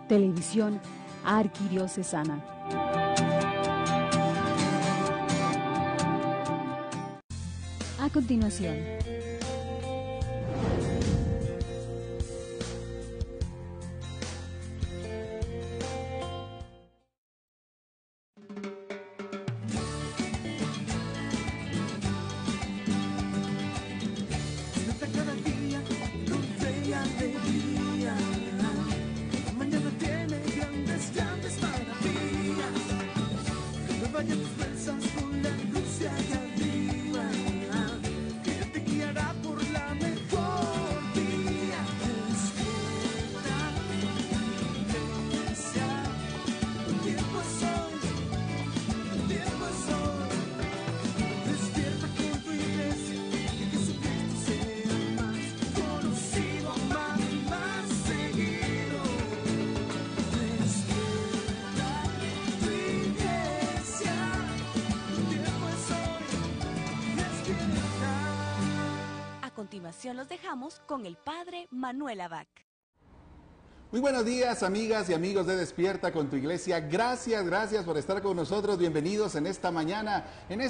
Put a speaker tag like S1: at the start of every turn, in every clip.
S1: Televisión Arquidiocesana. A continuación,
S2: los dejamos con el Padre Manuel Abad.
S3: Muy buenos días, amigas y amigos de Despierta con tu Iglesia. Gracias por estar con nosotros. Bienvenidos en esta mañana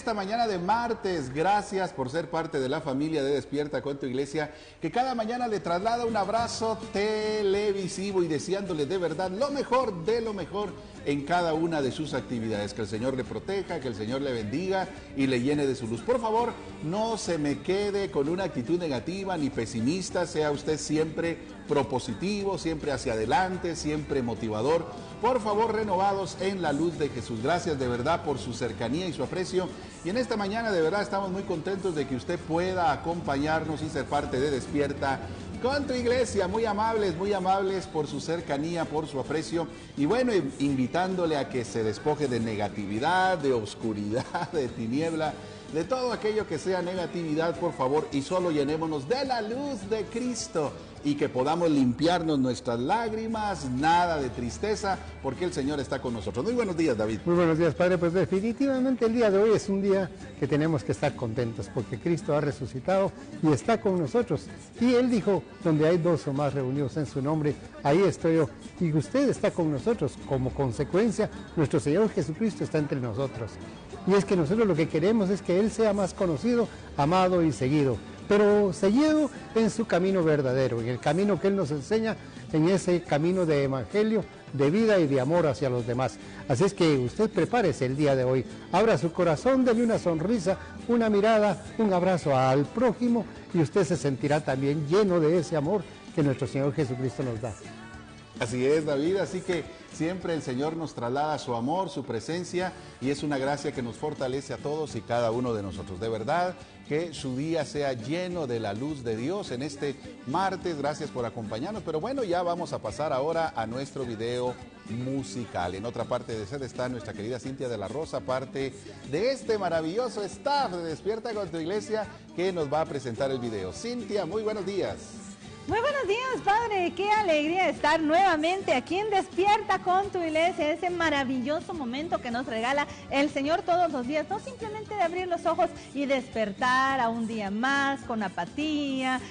S3: de martes. Gracias por ser parte de la familia de Despierta con tu Iglesia, que cada mañana le traslada un abrazo televisivo y deseándole de verdad lo mejor de lo mejor en cada una de sus actividades. Que el Señor le proteja, que el Señor le bendiga y le llene de su luz. Por favor, no se me quede con una actitud negativa ni pesimista. Sea usted siempre propositivo, siempre hacia adelante, siempre motivador. Por favor, renovados en la luz de Jesús. Gracias de verdad por su cercanía y su aprecio. Y en esta mañana de verdad estamos muy contentos de que usted pueda acompañarnos y ser parte de Despierta con tu Iglesia. Muy amables por su cercanía, por su aprecio. Y bueno, invitándole a que se despoje de negatividad, de oscuridad, de tiniebla, de todo aquello que sea negatividad, por favor, y solo llenémonos de la luz de Cristo y que podamos limpiarnos nuestras lágrimas, nada de tristeza, porque el Señor está con nosotros. Muy buenos días, David.
S4: Muy buenos días, Padre. Pues definitivamente el día de hoy es un día que tenemos que estar contentos, porque Cristo ha resucitado y está con nosotros. Y Él dijo, donde hay dos o más reunidos en su nombre, ahí estoy yo. Y usted está con nosotros. Como consecuencia, nuestro Señor Jesucristo está entre nosotros. Y es que nosotros lo que queremos es que Él sea más conocido, amado y seguido, pero seguido en su camino verdadero, en el camino que Él nos enseña, en ese camino de evangelio, de vida y de amor hacia los demás. Así es que usted prepárese el día de hoy, abra su corazón, dele una sonrisa, una mirada, un abrazo al prójimo y usted se sentirá también lleno de ese amor que nuestro Señor Jesucristo nos da.
S3: Así es, David, así que siempre el Señor nos traslada su amor, su presencia, y es una gracia que nos fortalece a todos y cada uno de nosotros. De verdad, que su día sea lleno de la luz de Dios en este martes. Gracias por acompañarnos, pero bueno, ya vamos a pasar ahora a nuestro video musical. En otra parte de sede está nuestra querida Cintia de la Rosa, parte de este maravilloso staff de Despierta con tu Iglesia, que nos va a presentar el video. Cintia, muy buenos días.
S5: Muy buenos días, Padre. Qué alegría estar nuevamente aquí en Despierta con tu Iglesia, ese maravilloso momento que nos regala el Señor todos los días, no simplemente de abrir los ojos y despertar a un día más con apatía,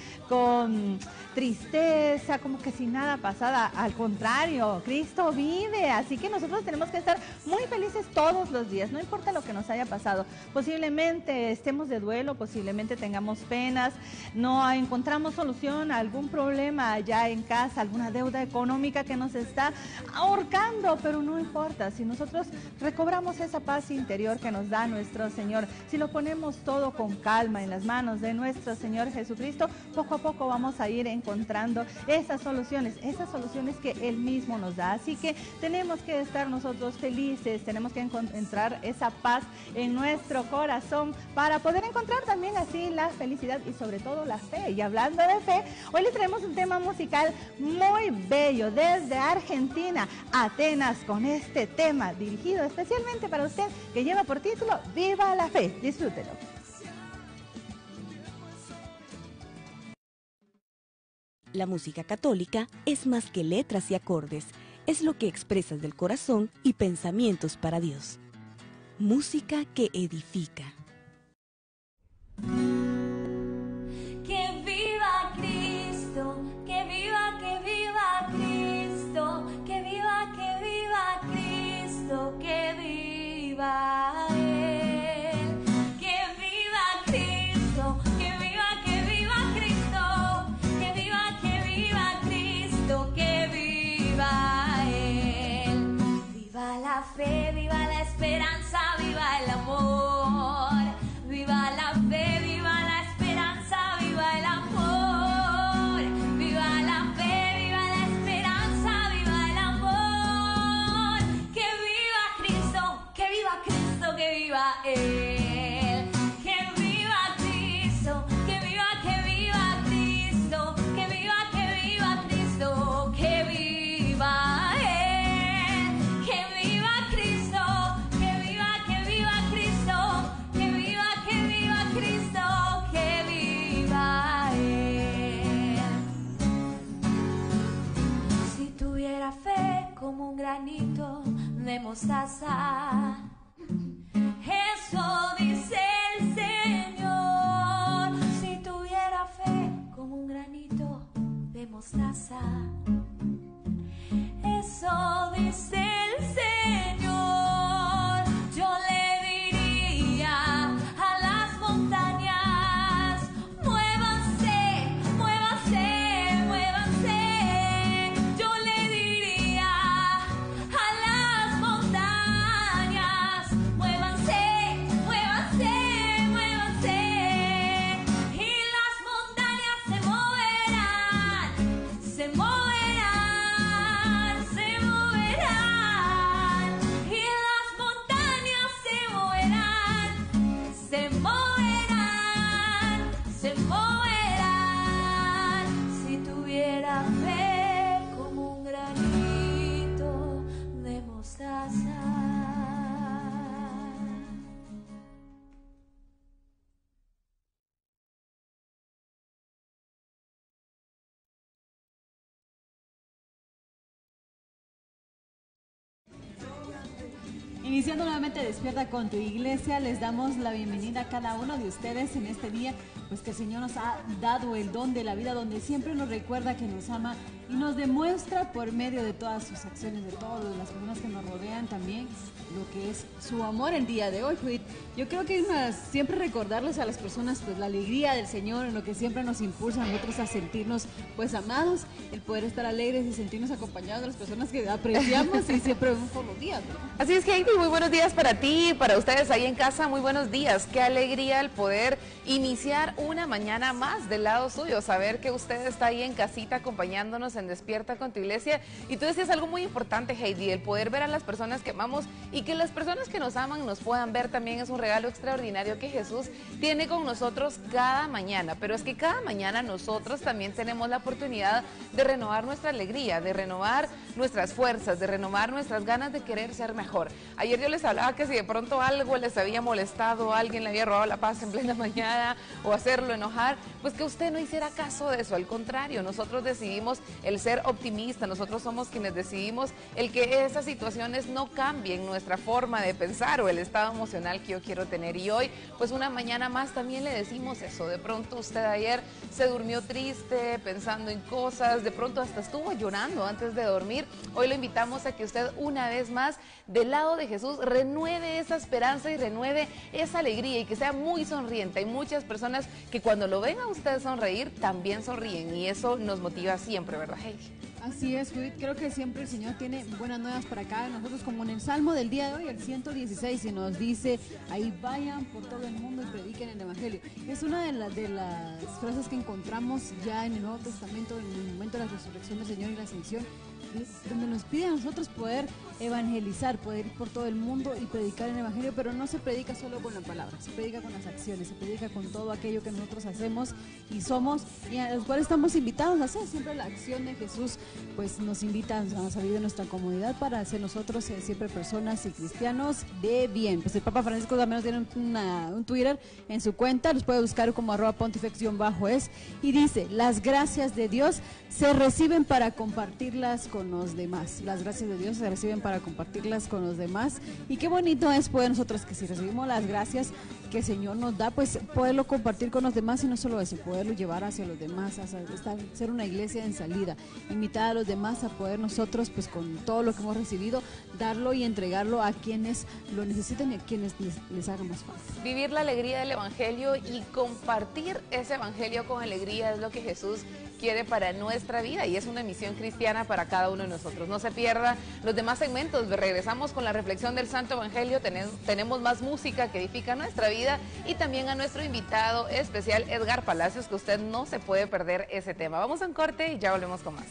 S5: con tristeza, como que sin nada pasada. Al contrario, Cristo vive, así que nosotros tenemos que estar muy felices todos los días, no importa lo que nos haya pasado. Posiblemente estemos de duelo, posiblemente tengamos penas, no encontramos solución a algún problema allá en casa, alguna deuda económica que nos está ahorcando, pero no importa, si nosotros recobramos esa paz interior que nos da nuestro Señor, si lo ponemos todo con calma en las manos de nuestro Señor Jesucristo, poco a poco vamos a ir encontrando esas soluciones que Él mismo nos da. Así que tenemos que estar nosotros felices, tenemos que encontrar esa paz en nuestro corazón para poder encontrar también así la felicidad y sobre todo la fe. Y hablando de fe, hoy les traemos un tema musical muy bello desde Argentina, Atenas, con este tema dirigido especialmente para usted que lleva por título Viva la Fe. Disfrútelo.
S2: La música católica es más que letras y acordes, es lo que expresas del corazón y pensamientos para Dios. Música que edifica.
S6: Que viva Cristo, que viva Cristo, que viva la fe, viva la esperanza, viva el amor. Viva la fe, viva la esperanza, viva el amor. Viva la fe, viva la esperanza, viva el amor. Que viva Cristo, que viva Cristo, que viva Él. Que viva Cristo, que viva Cristo, que viva Cristo, que viva Él. Que viva Cristo, que viva Cristo, que viva Cristo, que viva Él. Si tuviera fe como un granito de mostaza, eso dice el Señor. Si tuviera fe como un granito de mostaza, eso dice el Señor. Yo le diría a las montañas, muévanse, muévanse, muévanse. Yo le diría a las montañas, muévanse, muévanse, muévanse. Y las montañas se moverán, se moverán, se moverán. Y las montañas se moverán, se moverán, se moverán. Si tuviera fe como un granito de mostaza.
S5: Iniciando nuevamente Despierta con tu Iglesia, les damos la bienvenida a cada uno de ustedes en este día, pues que el Señor nos ha dado el don de la vida, donde siempre nos recuerda que nos ama y nos demuestra por medio de todas sus acciones, de todas las personas que nos rodean también, lo que es su amor el día de hoy. Yo creo que siempre recordarles a las personas pues la alegría del Señor, en lo que siempre nos impulsa a nosotros a sentirnos pues amados, el poder estar alegres y sentirnos acompañados de las personas que apreciamos y siempre vemos todos los días, ¿no?
S7: Así es, Heidi, muy buenos días para ti, para ustedes ahí en casa, muy buenos días. Qué alegría el poder iniciar una mañana más del lado suyo, saber que usted está ahí en casita acompañándonos en Despierta con tu Iglesia. Y tú decías algo muy importante, Heidi, el poder ver a las personas que amamos y que las personas que nos aman nos puedan ver también es un regalo extraordinario que Jesús tiene con nosotros cada mañana. Pero es que cada mañana nosotros también tenemos la oportunidad de renovar nuestra alegría, de renovar nuestras fuerzas, de renovar nuestras ganas de querer ser mejor. Ayer yo les hablaba que si de pronto algo les había molestado, alguien le había robado la paz en plena mañana o hacerlo enojar, pues que usted no hiciera caso de eso. Al contrario, nosotros decidimos el ser optimistas, nosotros somos quienes decidimos el que esas situaciones no cambien nuestra forma de pensar o el estado emocional que yo quiero tener. Y hoy, pues una mañana más también le decimos eso. De pronto usted ayer se durmió triste, pensando en cosas, de pronto hasta estuvo llorando antes de dormir. Hoy lo invitamos a que usted una vez más, del lado de Jesús, renueve esa esperanza y renueve esa alegría y que sea muy sonriente. Hay muchas personas que cuando lo ven a usted sonreír, también sonríen y eso nos motiva siempre, ¿verdad, Heidi?
S5: Así es, Judith, creo que siempre el Señor tiene buenas nuevas para cada uno de nosotros, como en el Salmo del día de hoy, el 116, y nos dice, ahí vayan por todo el mundo y prediquen el Evangelio. Es una de las frases que encontramos ya en el Nuevo Testamento, en el momento de la resurrección del Señor y la ascensión, donde nos pide a nosotros poder evangelizar, poder ir por todo el mundo y predicar el Evangelio, pero no se predica solo con la palabra, se predica con las acciones, se predica con todo aquello que nosotros hacemos y somos, y a los cuales estamos invitados a hacer. Siempre la acción de Jesús pues nos invita a salir de nuestra comodidad para ser nosotros siempre personas y cristianos de bien. Pues el Papa Francisco también tiene un Twitter en su cuenta, los puede buscar como @pontifex_es, y dice, las gracias de Dios se reciben para compartirlas con los demás. Las gracias de Dios se reciben para compartirlas con los demás, y qué bonito es poder nosotros, que si recibimos las gracias que el Señor nos da, pues poderlo compartir con los demás, y no solo eso, poderlo llevar hacia los demás, ser una iglesia en salida, invitar a los demás a poder nosotros, pues con todo lo que hemos recibido, darlo y entregarlo a quienes lo necesiten y a quienes les haga más falta.
S7: Vivir la alegría del Evangelio y compartir ese Evangelio con alegría es lo que Jesús quiere para nuestra vida y es una misión cristiana para cada uno de nosotros. No se pierda los demás segmentos. Regresamos con la reflexión del Santo Evangelio. Tenemos más música que edifica nuestra vida y también a nuestro invitado especial Edgar Palacios, que usted no se puede perder ese tema. Vamos a un corte y ya volvemos con más.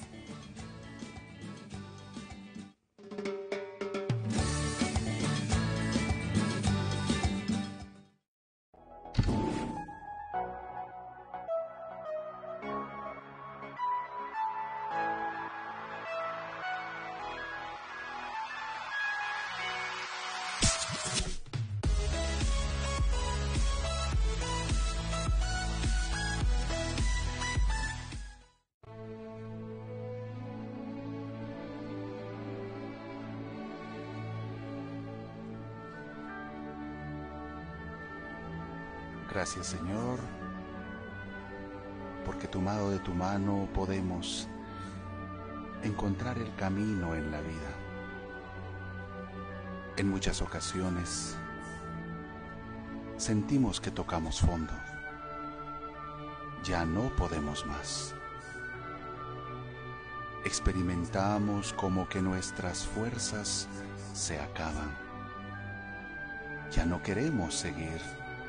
S3: Gracias, Señor, porque tomado de tu mano podemos encontrar el camino en la vida. En muchas ocasiones sentimos que tocamos fondo. Ya no podemos más. Experimentamos como que nuestras fuerzas se acaban. Ya no queremos seguir.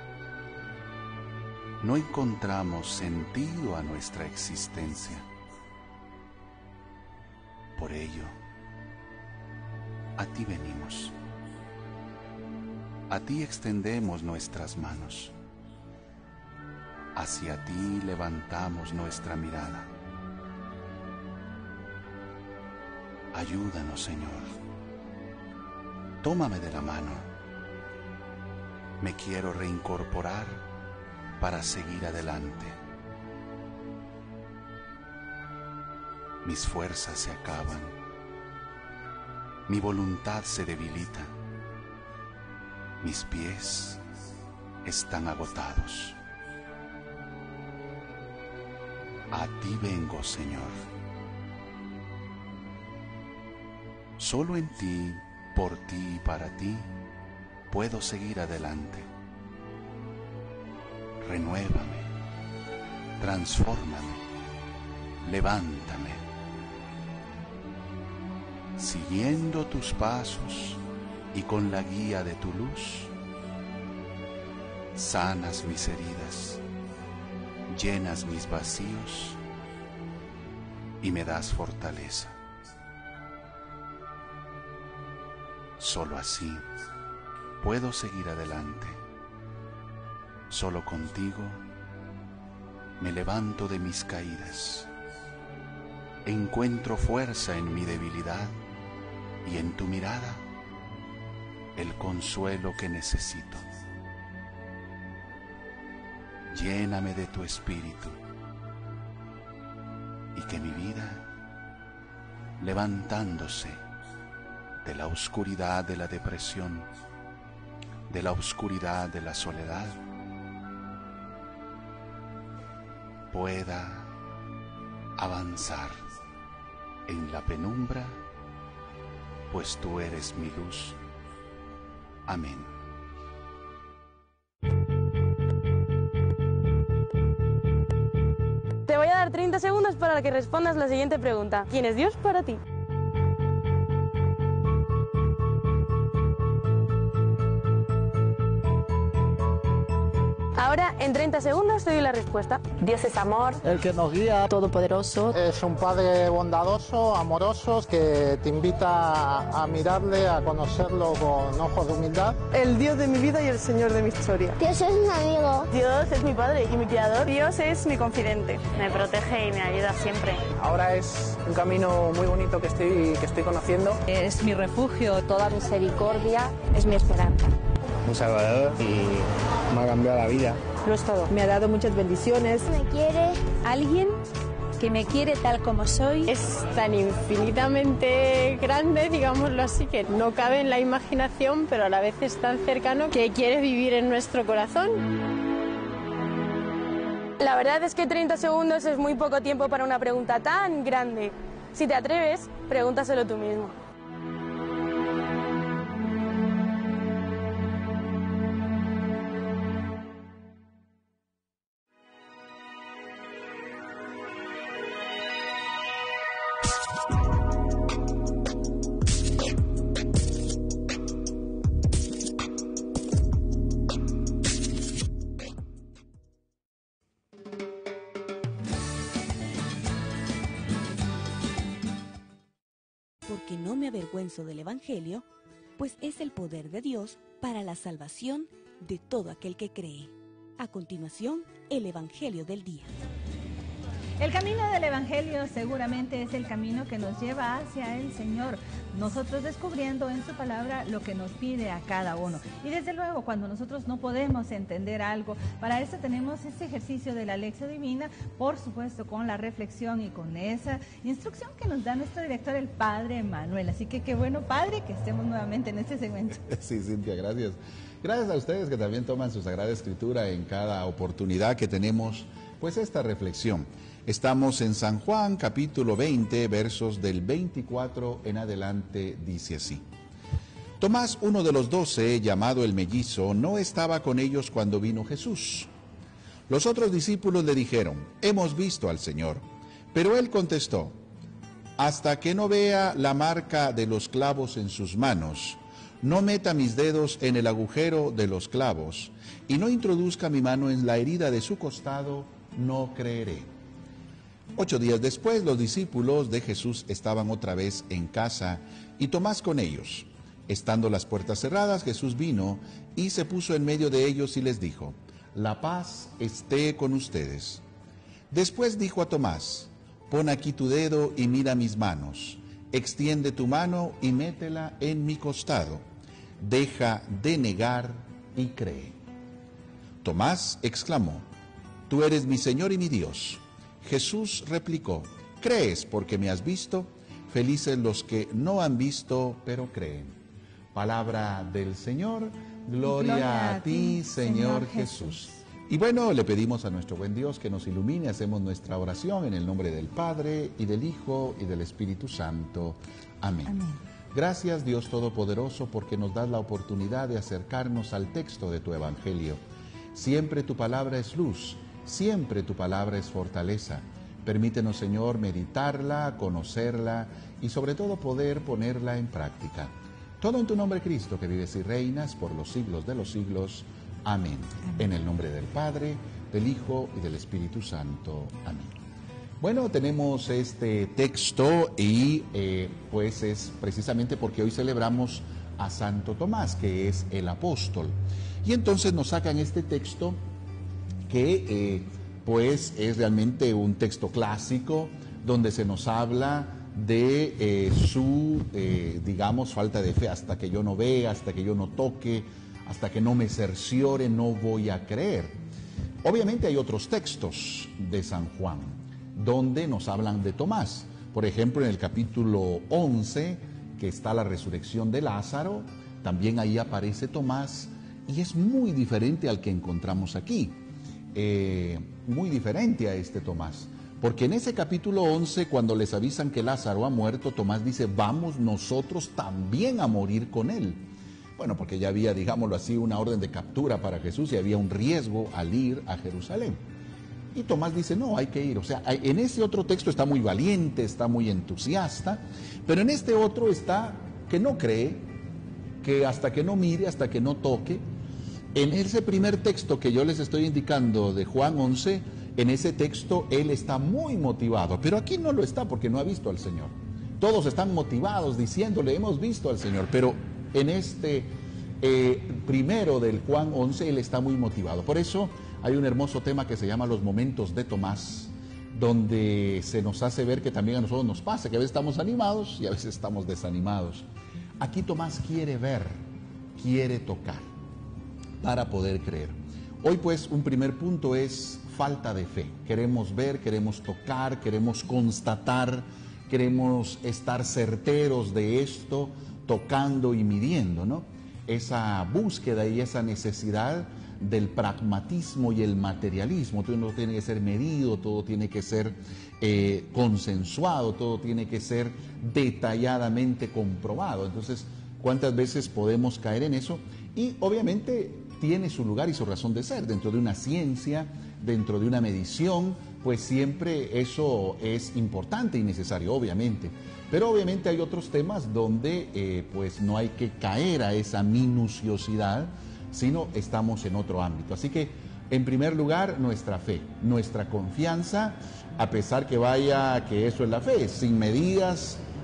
S3: No encontramos sentido a nuestra existencia. Por ello, a ti venimos. A ti extendemos nuestras manos. Hacia ti levantamos nuestra mirada. Ayúdanos, Señor. Tómame de la mano. Me quiero reincorporar para seguir adelante. Mis fuerzas se acaban. Mi voluntad se debilita. Mis pies están agotados. A ti vengo, Señor. Solo en ti, por ti y para ti, puedo seguir adelante. Renuévame, transfórmame, levántame. Siguiendo tus pasos y con la guía de tu luz, sanas mis heridas, llenas mis vacíos y me das fortaleza. Solo así puedo seguir adelante. Solo contigo me levanto de mis caídas. Encuentro fuerza en mi debilidad y en tu mirada el consuelo que necesito. Lléname de tu espíritu y que mi vida, levantándose de la oscuridad de la depresión, de la oscuridad de la soledad, pueda avanzar en la penumbra, pues tú eres mi luz. Amén.
S8: Te voy a dar 30 segundos para que respondas la siguiente pregunta. ¿Quién es Dios para ti? Ahora, en 30 segundos, te doy la respuesta. Dios es amor.
S9: El que nos guía.
S1: Todopoderoso.
S9: Es un Padre bondadoso, amoroso, que te invita a mirarle, a conocerlo con ojos de humildad.
S8: El Dios de mi vida y el Señor de mi historia.
S10: Dios es mi amigo.
S8: Dios es mi Padre y mi Creador. Dios es mi confidente.
S10: Me protege y me ayuda siempre.
S9: Ahora es un camino muy bonito que estoy conociendo.
S1: Es mi refugio.
S10: Toda misericordia es mi esperanza.
S9: Un salvador y me ha cambiado la vida.
S8: Lo es todo. Me ha dado muchas bendiciones.
S10: Me quiere.
S1: Alguien que me quiere tal como soy.
S8: Es tan infinitamente grande, digámoslo así, que no cabe en la imaginación, pero a la vez es tan cercano que quiere vivir en nuestro corazón. La verdad es que 30 segundos es muy poco tiempo para una pregunta tan grande. Si te atreves, pregúntaselo tú mismo.
S2: porque no me avergüenzo del Evangelio, pues es el poder de Dios para la salvación de todo aquel que cree. A continuación, el Evangelio del día.
S5: El camino del Evangelio seguramente es el camino que nos lleva hacia el Señor, nosotros descubriendo en su palabra lo que nos pide a cada uno. Y desde luego, cuando nosotros no podemos entender algo, para eso tenemos este ejercicio de la lección divina, por supuesto con la reflexión y con esa instrucción que nos da nuestro director, el Padre Manuel. Así que qué bueno, Padre, que estemos nuevamente en este segmento.
S3: Sí, Cintia, gracias. Gracias a ustedes que también toman su Sagrada Escritura en cada oportunidad que tenemos, pues esta reflexión. Estamos en San Juan, capítulo 20, versos del 24 en adelante, dice así. Tomás, uno de los 12, llamado el mellizo, no estaba con ellos cuando vino Jesús. Los otros discípulos le dijeron, hemos visto al Señor. Pero él contestó, hasta que no vea la marca de los clavos en sus manos, no meta mis dedos en el agujero de los clavos, y no introduzca mi mano en la herida de su costado, no creeré. 8 días después, los discípulos de Jesús estaban otra vez en casa y Tomás con ellos. Estando las puertas cerradas, Jesús vino y se puso en medio de ellos y les dijo, la paz esté con ustedes. Después dijo a Tomás, pon aquí tu dedo y mira mis manos. Extiende tu mano y métela en mi costado. Deja de negar y cree. Tomás exclamó, tú eres mi Señor y mi Dios. Jesús replicó, ¿crees porque me has visto? Felices los que no han visto, pero creen. Palabra del Señor, gloria a ti, Señor Jesús. Y bueno, le pedimos a nuestro buen Dios que nos ilumine, hacemos nuestra oración en el nombre del Padre, y del Hijo, y del Espíritu Santo. Amén. Amén. Gracias, Dios Todopoderoso, porque nos das la oportunidad de acercarnos al texto de tu Evangelio. Siempre tu palabra es luz. Siempre tu palabra es fortaleza. Permítenos, Señor, meditarla, conocerla y sobre todo poder ponerla en práctica. Todo en tu nombre, Cristo, que vives y reinas por los siglos de los siglos. Amén. En el nombre del Padre, del Hijo y del Espíritu Santo. Amén. Bueno, tenemos este texto y pues es precisamente porque hoy celebramos a Santo Tomás, que es el apóstol. Y entonces nos sacan este texto que pues es realmente un texto clásico donde se nos habla de su, digamos, falta de fe. Hasta que yo no vea, hasta que yo no toque, hasta que no me cerciore, no voy a creer. Obviamente hay otros textos de San Juan donde nos hablan de Tomás. Por ejemplo, en el capítulo 11, que está la resurrección de Lázaro, también ahí aparece Tomás y es muy diferente al que encontramos aquí. Muy diferente a este Tomás, porque en ese capítulo 11, cuando les avisan que Lázaro ha muerto, Tomás dice, vamos nosotros también a morir con él. Bueno, porque ya había, digámoslo así, una orden de captura para Jesús y había un riesgo al ir a Jerusalén. Y Tomás dice, no, hay que ir. O sea, en ese otro texto está muy valiente, está muy entusiasta, pero en este otro está que no cree, que hasta que no mire, hasta que no toque. En ese primer texto que yo les estoy indicando de Juan 11, en ese texto él está muy motivado, pero aquí no lo está porque no ha visto al Señor. Todos están motivados diciéndole, hemos visto al Señor, pero en este primero del Juan 11 él está muy motivado. Por eso hay un hermoso tema que se llama los momentos de Tomás, donde se nos hace ver que también a nosotros nos pasa, que a veces estamos animados y a veces estamos desanimados. Aquí Tomás quiere ver, quiere tocar para poder creer. Hoy pues un primer punto es falta de fe. Queremos ver, queremos tocar, queremos constatar, queremos estar certeros de esto, tocando y midiendo, ¿no? Esa búsqueda y esa necesidad del pragmatismo y el materialismo. Todo tiene que ser medido, todo tiene que ser consensuado, todo tiene que ser detalladamente comprobado. Entonces, ¿cuántas veces podemos caer en eso? Y obviamente tiene su lugar y su razón de ser. Dentro de una ciencia, dentro de una medición, pues siempre eso es importante y necesario, obviamente. Pero obviamente hay otros temas donde pues no hay que caer a esa minuciosidad, sino estamos en otro ámbito. Así que, en primer lugar, nuestra fe, nuestra confianza, a pesar que eso es la fe, sin medidas,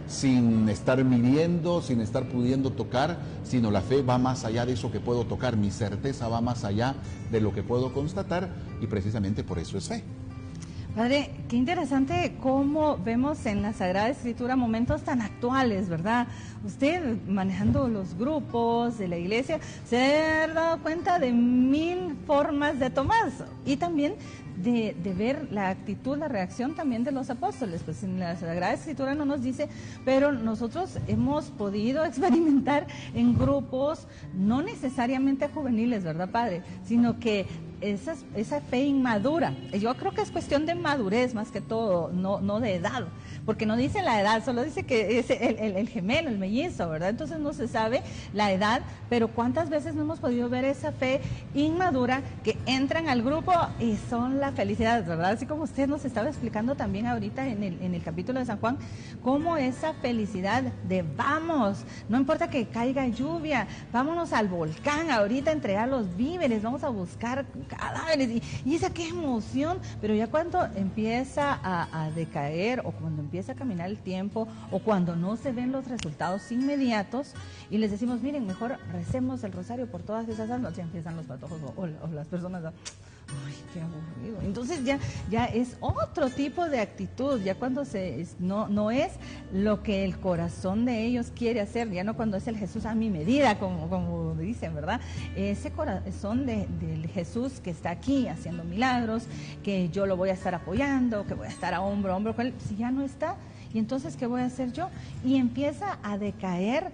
S3: sin estar midiendo, sin estar pudiendo tocar, sino la fe va más allá de eso que puedo tocar, mi certeza va más allá de lo que puedo constatar, y precisamente por eso es fe.
S5: Padre, qué interesante cómo vemos en la Sagrada Escritura momentos tan actuales, ¿verdad? Usted, manejando los grupos de la iglesia, se ha dado cuenta de 1000 formas de Tomás, y también de ver la actitud, la reacción también de los apóstoles. Pues en la Sagrada Escritura no nos dice, pero nosotros hemos podido experimentar en grupos, no necesariamente juveniles, ¿verdad, Padre? Sino que esa fe inmadura, yo creo que es cuestión de madurez más que todo, no de edad, porque no dice la edad, solo dice que es el gemelo, el mellizo, ¿verdad? Entonces no se sabe la edad, pero ¿cuántas veces no hemos podido ver esa fe inmadura que entran al grupo y son la felicidad, ¿verdad? Así como usted nos estaba explicando también ahorita en el capítulo de San Juan, cómo esa felicidad de vamos, no importa que caiga lluvia, vámonos al volcán ahorita a entregar los víveres, vamos a buscar cadáveres, y esa qué emoción, pero ya cuando empieza a decaer, o cuando empieza a caminar el tiempo, o cuando no se ven los resultados inmediatos, y les decimos, miren, mejor recemos el rosario por todas esas almas, ya empiezan los patojos o las personas, ay, qué aburrido. Entonces ya es otro tipo de actitud, ya cuando no es lo que el corazón de ellos quiere hacer, ya no cuando es el Jesús a mi medida, como dicen, ¿verdad? Ese corazón del Jesús que está aquí haciendo milagros, que yo lo voy a estar apoyando, que voy a estar a hombro a hombro con él, si ya no está, ¿y entonces qué voy a hacer yo? Y empieza a decaer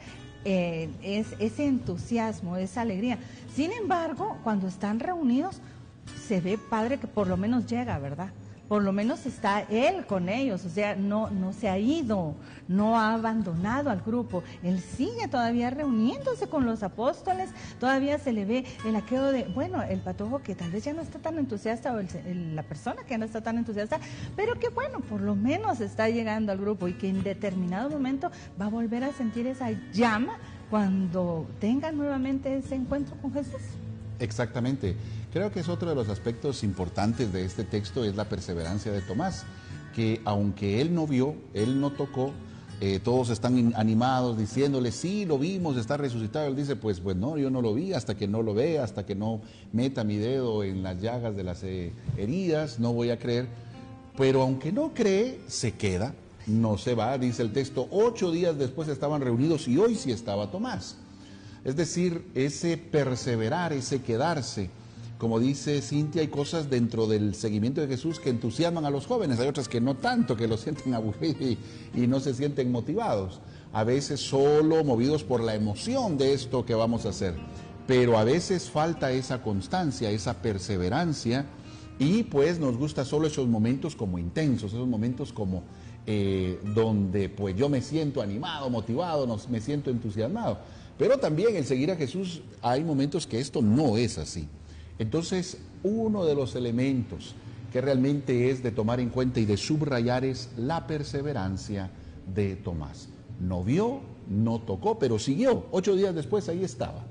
S5: ese entusiasmo, esa alegría. Sin embargo, cuando están reunidos, se ve, Padre, que por lo menos llega, ¿verdad? Por lo menos está Él con ellos, o sea, no se ha ido, no ha abandonado al grupo. Él sigue todavía reuniéndose con los apóstoles, todavía se le ve el aquello de, bueno, el patojo que tal vez ya no está tan entusiasta, o la persona que ya no está tan entusiasta, pero que bueno, por lo menos está llegando al grupo, y que en determinado momento va a volver a sentir esa llama cuando tenga nuevamente ese encuentro con Jesús.
S3: Exactamente. Creo que es otro de los aspectos importantes de este texto, es la perseverancia de Tomás, que aunque él no vio, él no tocó, todos están animados diciéndole, sí, lo vimos, está resucitado. Él dice, pues no, yo no lo vi, hasta que no lo vea, hasta que no meta mi dedo en las llagas de las heridas, no voy a creer. Pero aunque no cree, se queda, no se va, dice el texto, 8 días después estaban reunidos y hoy sí estaba Tomás. Es decir, ese perseverar, ese quedarse. Como dice Cintia, hay cosas dentro del seguimiento de Jesús que entusiasman a los jóvenes, hay otras que no tanto, que los sienten aburridos y no se sienten motivados. A veces solo movidos por la emoción de esto que vamos a hacer, pero a veces falta esa constancia, esa perseverancia, y pues nos gusta solo esos momentos como intensos, esos momentos como donde pues yo me siento animado, motivado, me siento entusiasmado. Pero también el seguir a Jesús, hay momentos que esto no es así. Entonces, uno de los elementos que realmente es de tomar en cuenta y de subrayar es la perseverancia de Tomás. No vio, no tocó, pero siguió. 8 días después ahí estaba.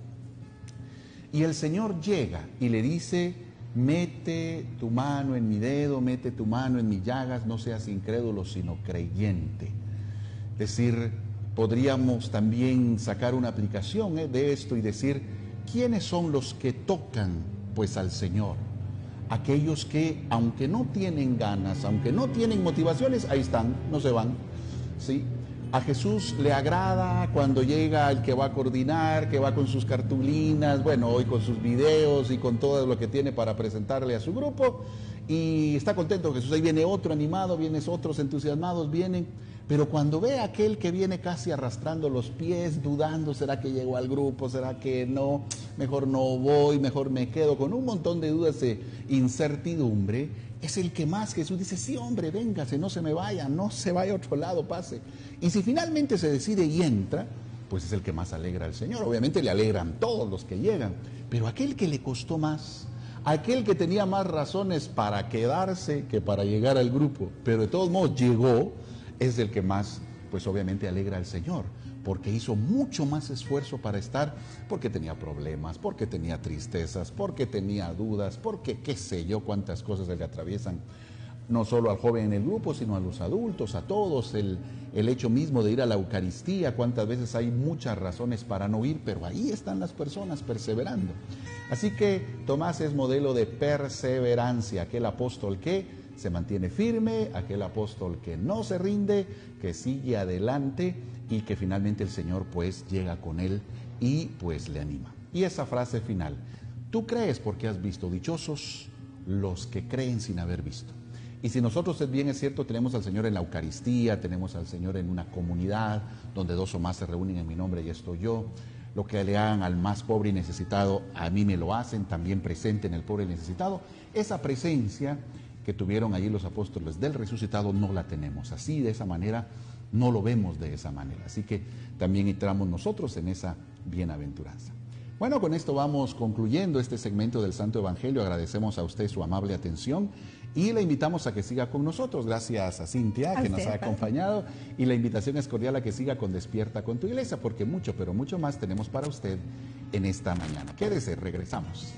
S3: Y el Señor llega y le dice, mete tu mano en mi dedo, mete tu mano en mis llagas, no seas incrédulo, sino creyente. Es decir, podríamos también sacar una aplicación de esto y decir, ¿quiénes son los que tocan pues al Señor? Aquellos que, aunque no tienen ganas, aunque no tienen motivaciones, ahí están, no se van, ¿sí? A Jesús le agrada cuando llega el que va a coordinar, que va con sus cartulinas, bueno, hoy con sus videos y con todo lo que tiene para presentarle a su grupo, y está contento Jesús. Ahí viene otro animado, vienen otros entusiasmados, vienen, pero cuando ve a aquel que viene casi arrastrando los pies, dudando, ¿será que llegó al grupo? ¿Será que no? Mejor no voy, mejor me quedo, con un montón de dudas e incertidumbre, es el que más Jesús dice, sí, hombre, véngase, no se me vaya, no se vaya a otro lado, pase. Y si finalmente se decide y entra, pues es el que más alegra al Señor. Obviamente le alegran todos los que llegan, pero aquel que le costó más, aquel que tenía más razones para quedarse que para llegar al grupo, pero de todos modos llegó, es el que más, pues obviamente alegra al Señor, porque hizo mucho más esfuerzo para estar, porque tenía problemas, porque tenía tristezas, porque tenía dudas, porque qué sé yo cuántas cosas se le atraviesan no solo al joven en el grupo, sino a los adultos, a todos, el hecho mismo de ir a la Eucaristía. Cuántas veces hay muchas razones para no ir, pero ahí están las personas perseverando. Así que Tomás es modelo de perseverancia, aquel apóstol que se mantiene firme, aquel apóstol que no se rinde, que sigue adelante y que finalmente el Señor pues llega con él y pues le anima. Y esa frase final: tú crees porque has visto, dichosos los que creen sin haber visto. Y si nosotros, bien es cierto, tenemos al Señor en la Eucaristía, tenemos al Señor en una comunidad donde dos o más se reúnen en mi nombre y estoy yo, lo que le hagan al más pobre y necesitado, a mí me lo hacen, también presente en el pobre y necesitado. Esa presencia que tuvieron allí los apóstoles del resucitado no la tenemos así, de esa manera, no lo vemos de esa manera. Así que también entramos nosotros en esa bienaventuranza. Bueno, con esto vamos concluyendo este segmento del Santo Evangelio. Agradecemos a usted su amable atención y le invitamos a que siga con nosotros. Gracias a Cintia, que nos ha acompañado, y la invitación es cordial a que siga con Despierta con tu Iglesia, porque mucho, pero mucho más tenemos para usted en esta mañana. Quédese, regresamos.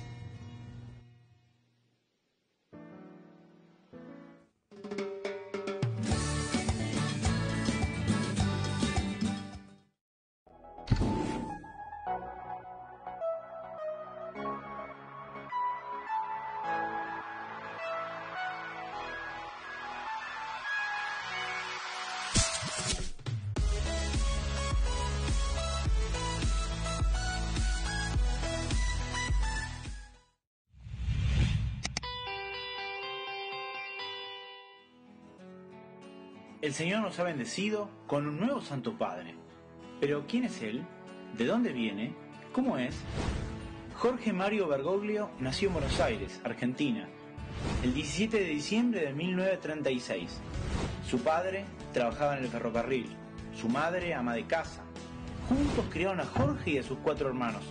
S11: El Señor nos ha bendecido con un nuevo Santo Padre. Pero ¿quién es Él? ¿De dónde viene? ¿Cómo es? Jorge Mario Bergoglio nació en Buenos Aires, Argentina, el 17 de diciembre de 1936. Su padre trabajaba en el ferrocarril, su madre ama de casa. Juntos criaron a Jorge y a sus 4 hermanos.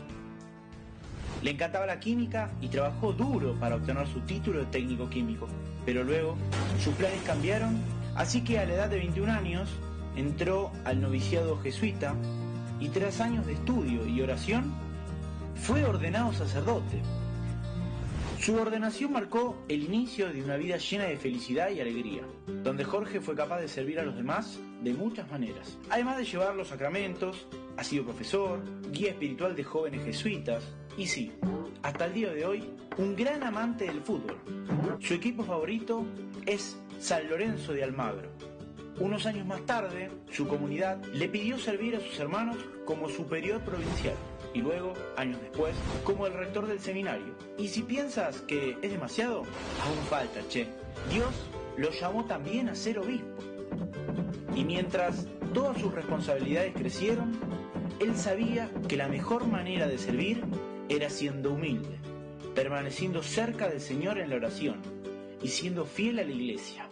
S11: Le encantaba la química y trabajó duro para obtener su título de técnico químico. Pero luego sus planes cambiaron, así que a la edad de 21 años entró al noviciado jesuita y tras años de estudio y oración fue ordenado sacerdote. Su ordenación marcó el inicio de una vida llena de felicidad y alegría, donde Jorge fue capaz de servir a los demás de muchas maneras. Además de llevar los sacramentos, ha sido profesor, guía espiritual de jóvenes jesuitas y sí, hasta el día de hoy, un gran amante del fútbol. Su equipo favorito es San Lorenzo de Almagro. Unos años más tarde, su comunidad le pidió servir a sus hermanos como superior provincial y luego, años después, como el rector del seminario. Y si piensas que es demasiado, aún falta, che. Dios lo llamó también a ser obispo. Y mientras todas sus responsabilidades crecieron, él sabía que la mejor manera de servir era siendo humilde, permaneciendo cerca del Señor en la oración y siendo fiel a la iglesia.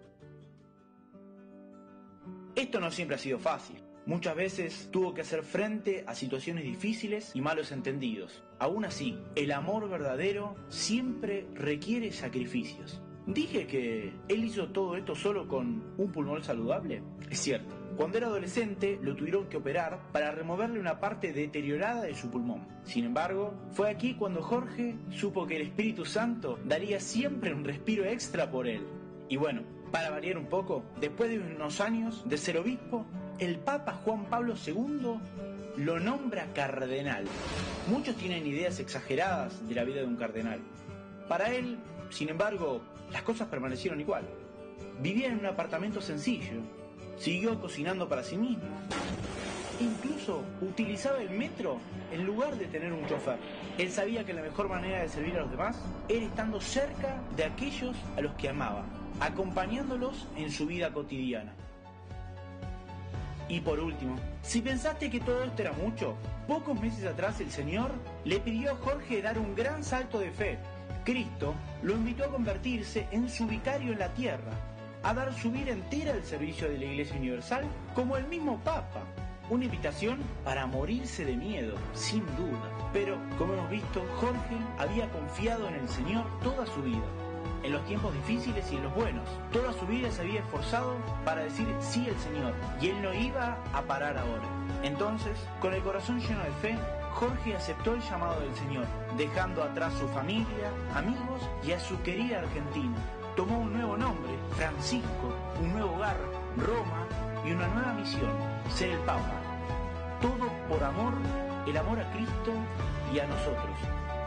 S11: Esto no siempre ha sido fácil. Muchas veces tuvo que hacer frente a situaciones difíciles y malos entendidos. Aún así, el amor verdadero siempre requiere sacrificios. ¿Dije que él hizo todo esto solo con un pulmón saludable? Es cierto. Cuando era adolescente lo tuvieron que operar para removerle una parte deteriorada de su pulmón. Sin embargo, fue aquí cuando Jorge supo que el Espíritu Santo daría siempre un respiro extra por él. Y bueno, para variar un poco, después de unos años de ser obispo, el Papa Juan Pablo II lo nombra cardenal. Muchos tienen ideas exageradas de la vida de un cardenal. Para él, sin embargo, las cosas permanecieron igual. Vivía en un apartamento sencillo, siguió cocinando para sí mismo, incluso utilizaba el metro en lugar de tener un chofer. Él sabía que la mejor manera de servir a los demás era estando cerca de aquellos a los que amaba, acompañándolos en su vida cotidiana. Y por último, si pensaste que todo esto era mucho, pocos meses atrás el Señor le pidió a Jorge dar un gran salto de fe. Cristo lo invitó a convertirse en su vicario en la tierra, a dar su vida entera al servicio de la Iglesia Universal, como el mismo Papa. Una invitación para morirse de miedo, sin duda. Pero, como hemos visto, Jorge había confiado en el Señor toda su vida, en los tiempos difíciles y en los buenos. Toda su vida se había esforzado para decir sí al Señor, y él no iba a parar ahora. Entonces, con el corazón lleno de fe, Jorge aceptó el llamado del Señor, dejando atrás su familia, amigos y a su querida Argentina. tomó un nuevo nombre, Francisco, un nuevo hogar, Roma y una nueva misión, ser el Papa. Todo por amor, el amor a Cristo y a nosotros.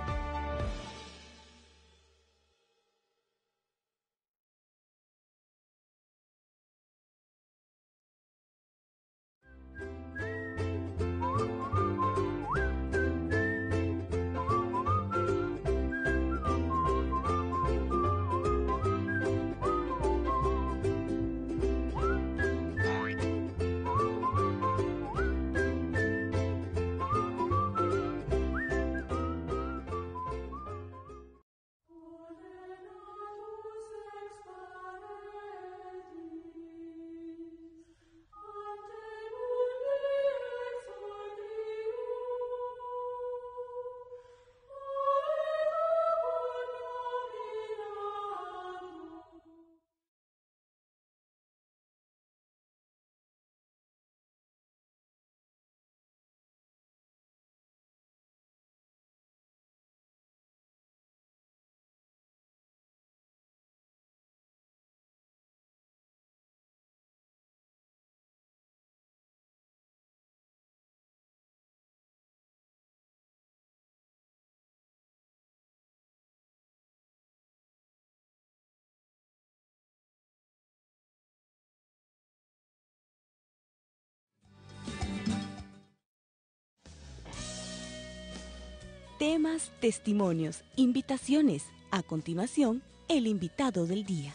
S2: Temas, testimonios, invitaciones. A continuación, el invitado del día.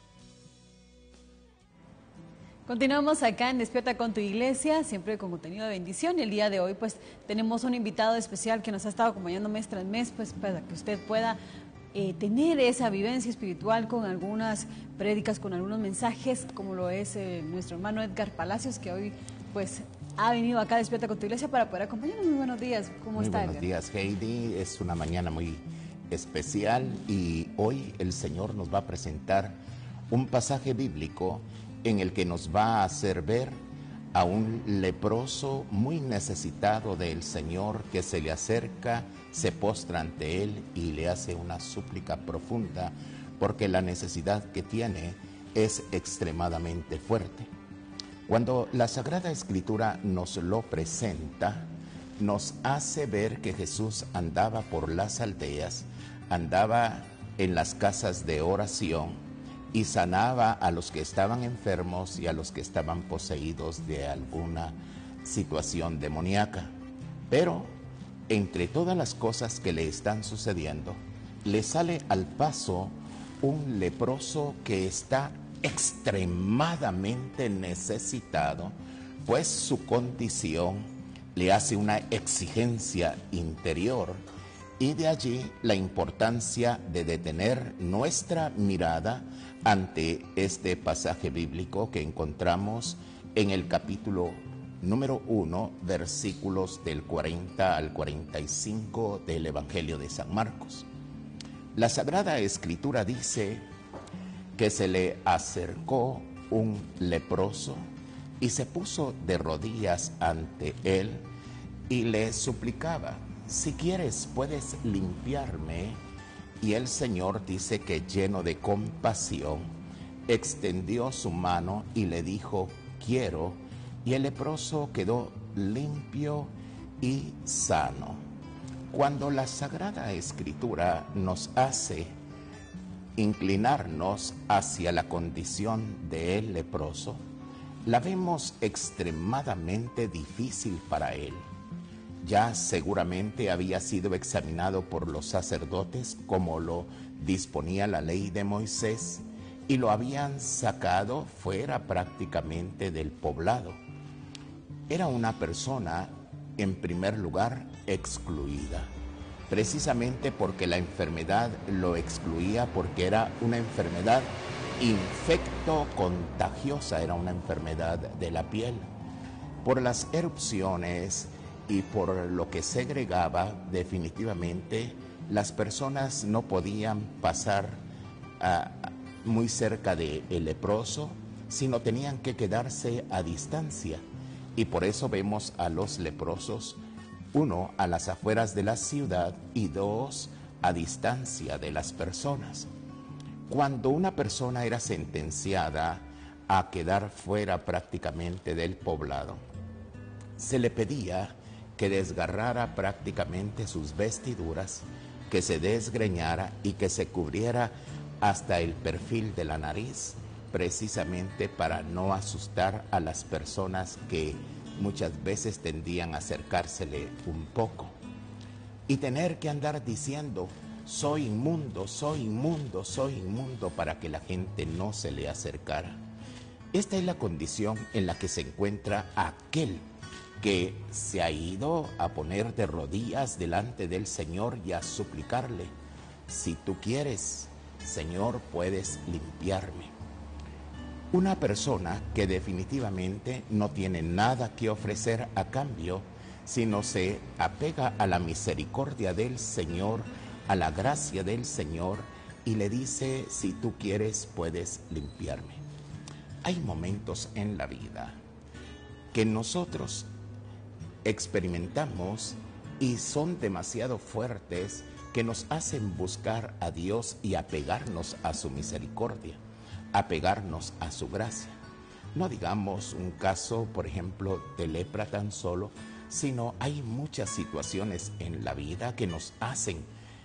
S5: Continuamos acá en Despierta con tu Iglesia, siempre con contenido de bendición. Y el día de hoy pues tenemos un invitado especial que nos ha estado acompañando mes tras mes, pues para que usted pueda tener esa vivencia espiritual con algunas prédicas, con algunos mensajes, como lo es nuestro hermano Edgar Palacios, que hoy pues ha venido acá a Despierta con tu Iglesia para poder acompañarnos. Muy buenos días, ¿cómo está?
S12: Muy buenos días, Heidi. Es una mañana muy especial y hoy el Señor nos va a presentar un pasaje bíblico en el que nos va a hacer ver a un leproso muy necesitado del Señor que se le acerca, se postra ante Él y le hace una súplica profunda porque la necesidad que tiene es extremadamente fuerte. Cuando la Sagrada Escritura nos lo presenta, nos hace ver que Jesús andaba por las aldeas, andaba en las casas de oración y sanaba a los que estaban enfermos y a los que estaban poseídos de alguna situación demoníaca. Pero entre todas las cosas que le están sucediendo, le sale al paso un leproso que está extremadamente necesitado, pues su condición le hace una exigencia interior, y de allí la importancia de detener nuestra mirada ante este pasaje bíblico que encontramos en el capítulo número 1, versículos del 40 al 45 del Evangelio de San Marcos. La Sagrada Escritura dice que se le acercó un leproso y se puso de rodillas ante él y le suplicaba: si quieres, puedes limpiarme. Y el Señor dice que, lleno de compasión, extendió su mano y le dijo: quiero. Y el leproso quedó limpio y sano. Cuando la Sagrada Escritura nos hace inclinarnos hacia la condición del leproso, la vemos extremadamente difícil para él. Ya seguramente había sido examinado por los sacerdotes como lo disponía la ley de Moisés y lo habían sacado fuera prácticamente del poblado. Era una persona, en primer lugar, excluida, precisamente porque la enfermedad lo excluía, porque era una enfermedad infecto-contagiosa, era una enfermedad de la piel. Por las erupciones y por lo que segregaba, definitivamente las personas no podían pasar muy cerca del leproso, sino tenían que quedarse a distancia. Y por eso vemos a los leprosos, uno a las afueras de la ciudad y dos a distancia de las personas. Cuando una persona era sentenciada a quedar fuera prácticamente del poblado, se le pedía que desgarrara prácticamente sus vestiduras, que se desgreñara y que se cubriera hasta el perfil de la nariz, precisamente para no asustar a las personas que muchas veces tendían a acercársele un poco. Y tener que andar diciendo, soy inmundo, soy inmundo, soy inmundo, para que la gente no se le acercara. Esta es la condición en la que se encuentra aquel que se ha ido a poner de rodillas delante del Señor y a suplicarle, si tú quieres, Señor, puedes limpiarme. Una persona que definitivamente no tiene nada que ofrecer a cambio, sino se apega a la misericordia del Señor, a la gracia del Señor, y le dice, si tú quieres, puedes limpiarme. Hay momentos en la vida que nosotros experimentamos y son demasiado fuertes, que nos hacen buscar a Dios y apegarnos a su misericordia, apegarnos a su gracia. No digamos un caso, por ejemplo, de lepra tan solo, sino hay muchas situaciones en la vida que nos hacen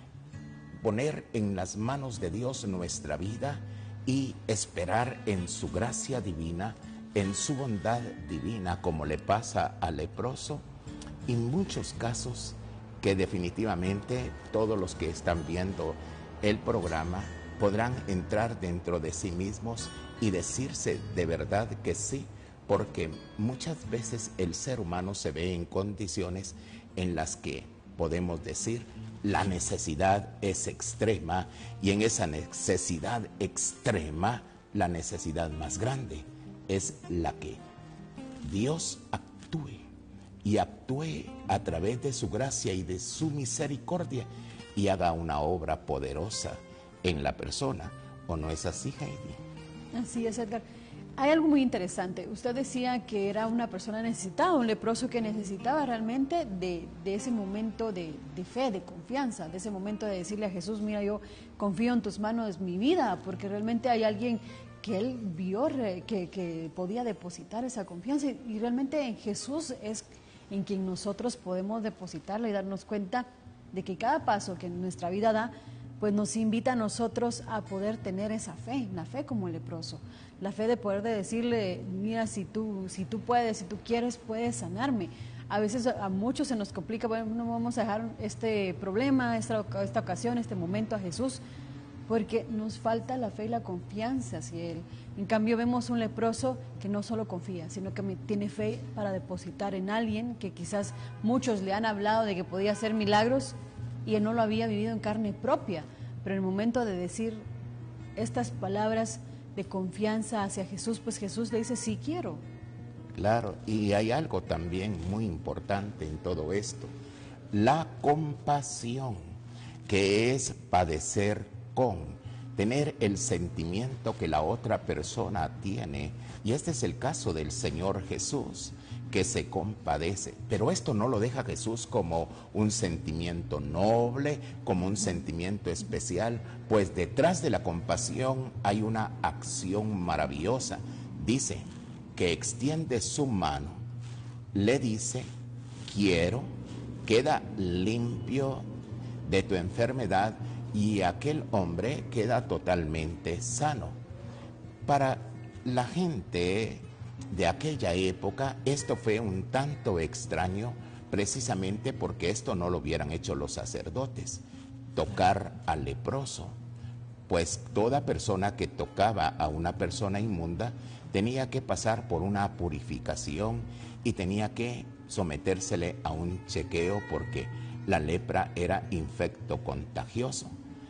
S12: poner en las manos de Dios nuestra vida y esperar en su gracia divina, en su bondad divina, como le pasa al leproso, y muchos casos que definitivamente todos los que están viendo el programa podrán entrar dentro de sí mismos y decirse de verdad que sí, porque muchas veces el ser humano se ve en condiciones en las que podemos decir la necesidad es extrema, y en esa necesidad extrema, la necesidad más grande es la que Dios actúe, y actúe a través de su gracia y de su misericordia y haga una obra poderosa en la persona. ¿O no es así, Heidi?
S13: Así es, Edgar. Hay algo muy interesante. Usted decía que era una persona necesitada, un leproso que necesitaba realmente de ese momento de fe, de confianza, de ese momento de decirle a Jesús, mira, yo confío en tus manos mi vida, porque realmente hay alguien que él vio que podía depositar esa confianza, y realmente en Jesús es en quien nosotros podemos depositarla y darnos cuenta de que cada paso que nuestra vida da, pues nos invita a nosotros a poder tener esa fe, la fe como el leproso, la fe de poder decirle, mira, si tú puedes, si tú quieres, puedes sanarme. A veces a muchos se nos complica, bueno, no vamos a dejar este problema, esta ocasión, este momento a Jesús, porque nos falta la fe y la confianza hacia Él. En cambio vemos un leproso que no solo confía, sino que tiene fe para depositar en alguien que quizás muchos le han hablado de que podía hacer milagros y él no lo había vivido en carne propia, pero en el momento de decir estas palabras de confianza hacia Jesús, pues Jesús le dice, sí quiero.
S12: Claro, y hay algo también muy importante en todo esto, la compasión, que es padecer con, tener el sentimiento que la otra persona tiene, y este es el caso del Señor Jesús, que se compadece, pero esto no lo deja Jesús como un sentimiento noble, como un sentimiento especial, pues detrás de la compasión hay una acción maravillosa. Dice que extiende su mano, le dice, quiero, queda limpio de tu enfermedad, y aquel hombre queda totalmente sano. Para la gente de aquella época esto fue un tanto extraño, precisamente porque esto no lo hubieran hecho los sacerdotes, tocar al leproso, pues toda persona que tocaba a una persona inmunda tenía que pasar por una purificación y tenía que sometérsele a un chequeo, porque la lepra era infecto contagioso,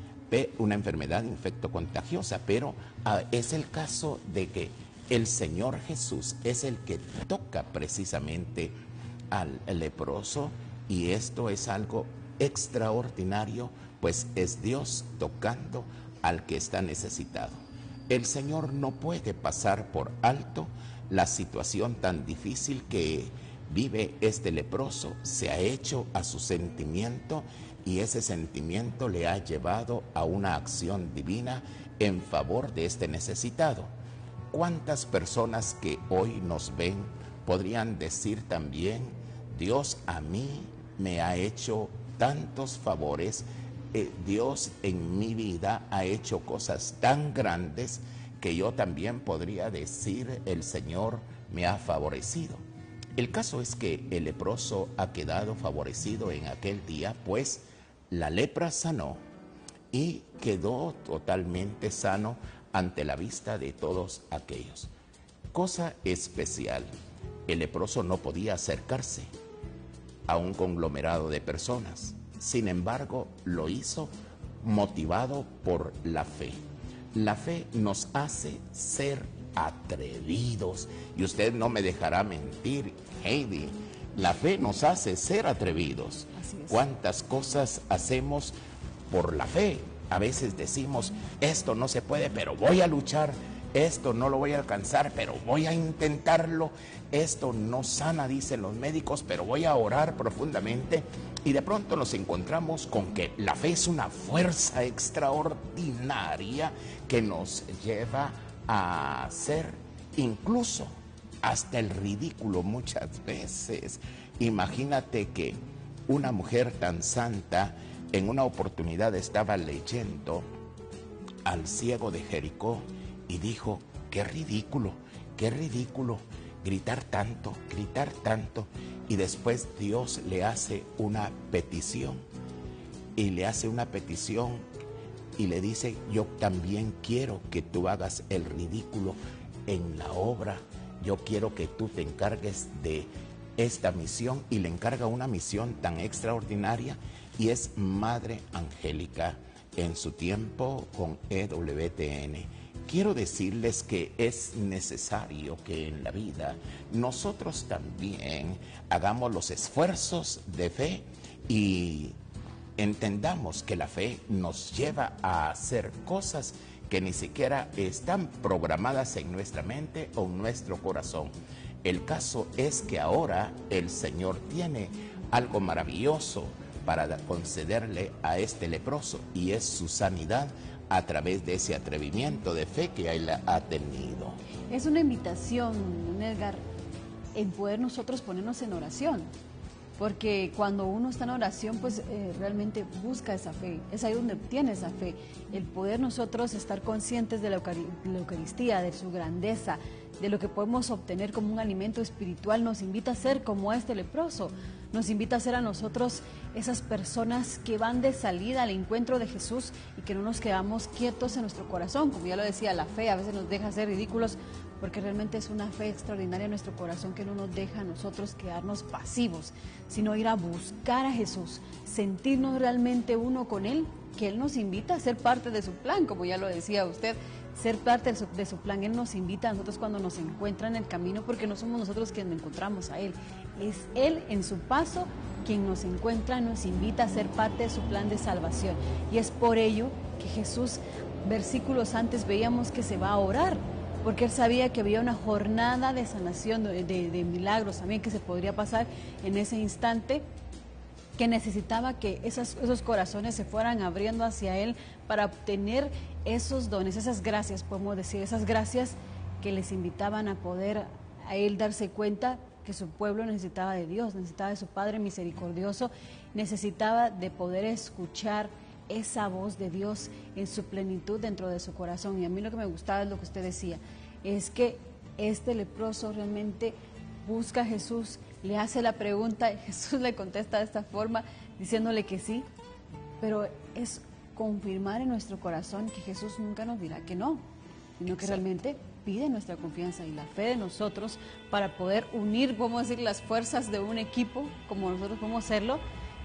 S12: una enfermedad infecto contagiosa, pero es el caso de que el Señor Jesús es el que toca precisamente al leproso, y esto es algo extraordinario, pues es Dios tocando al que está necesitado. El Señor no puede pasar por alto la situación tan difícil que vive este leproso se ha hecho a su sentimiento y ese sentimiento le ha llevado a una acción divina en favor de este necesitado. ¿Cuántas personas que hoy nos ven podrían decir también, Dios a mí me ha hecho tantos favores, Dios en mi vida ha hecho cosas tan grandes que yo también podría decir, el Señor me ha favorecido? El caso es que el leproso ha quedado favorecido en aquel día, pues la lepra sanó y quedó totalmente sano ante la vista de todos aquellos. Cosa especial, el leproso no podía acercarse a un conglomerado de personas. Sin embargo, lo hizo motivado por la fe. La fe nos hace ser atrevidos. Y usted no me dejará mentir, Heidi. La fe nos hace ser atrevidos. ¿Cuántas cosas hacemos por la fe? A veces decimos, esto no se puede, pero voy a luchar. Esto no lo voy a alcanzar, pero voy a intentarlo. Esto no sana, dicen los médicos, pero voy a orar profundamente. Y de pronto nos encontramos con que la fe es una fuerza extraordinaria que nos lleva a hacer incluso hasta el ridículo muchas veces. Imagínate que una mujer tan santa en una oportunidad estaba leyendo al ciego de Jericó y dijo, qué ridículo, gritar tanto. Y después Dios le hace una petición. Y le hace una petición y le dice, yo también quiero que tú hagas el ridículo en la obra. Yo quiero que tú te encargues de esta misión. Y le encarga una misión tan extraordinaria y es Madre Angélica en su tiempo con EWTN. Quiero decirles que es necesario que en la vida nosotros también hagamos los esfuerzos de fe y entendamos que la fe nos lleva a hacer cosas que ni siquiera están programadas en nuestra mente o en nuestro corazón. El caso es que ahora el Señor tiene algo maravilloso para concederle a este leproso y es su sanidad a través de ese atrevimiento de fe que él ha tenido.
S13: Es una invitación, Edgar, en poder nosotros ponernos en oración, porque cuando uno está en oración, pues realmente busca esa fe, es ahí donde obtiene esa fe, el poder nosotros estar conscientes de la Eucaristía, de su grandeza, de lo que podemos obtener como un alimento espiritual, nos invita a ser como este leproso, nos invita a ser a nosotros esas personas que van de salida al encuentro de Jesús y que no nos quedamos quietos en nuestro corazón. Como ya lo decía, la fe a veces nos deja ser ridículos porque realmente es una fe extraordinaria en nuestro corazón que no nos deja a nosotros quedarnos pasivos, sino ir a buscar a Jesús, sentirnos realmente uno con Él, que Él nos invita a ser parte de su plan, como ya lo decía usted, ser parte de su plan. Él nos invita a nosotros cuando nos encuentra en el camino, porque no somos nosotros quienes encontramos a Él, es Él en su paso quien nos encuentra, nos invita a ser parte de su plan de salvación. Y es por ello que Jesús, versículos antes veíamos que se va a orar, porque Él sabía que había una jornada de sanación, de milagros también que se podría pasar en ese instante, que necesitaba que esos corazones se fueran abriendo hacia Él para obtener esos dones, esas gracias, podemos decir, esas gracias que les invitaban a poder a Él darse cuenta que su pueblo necesitaba de Dios, necesitaba de su Padre misericordioso, necesitaba de poder escuchar esa voz de Dios en su plenitud dentro de su corazón. Y a mí lo que me gustaba es lo que usted decía, es que este leproso realmente busca a Jesús, le hace la pregunta y Jesús le contesta de esta forma, diciéndole que sí, pero es confirmar en nuestro corazón que Jesús nunca nos dirá que no, sino que realmente pide nuestra confianza y la fe de nosotros para poder unir, vamos a decir, las fuerzas de un equipo, como nosotros podemos hacerlo,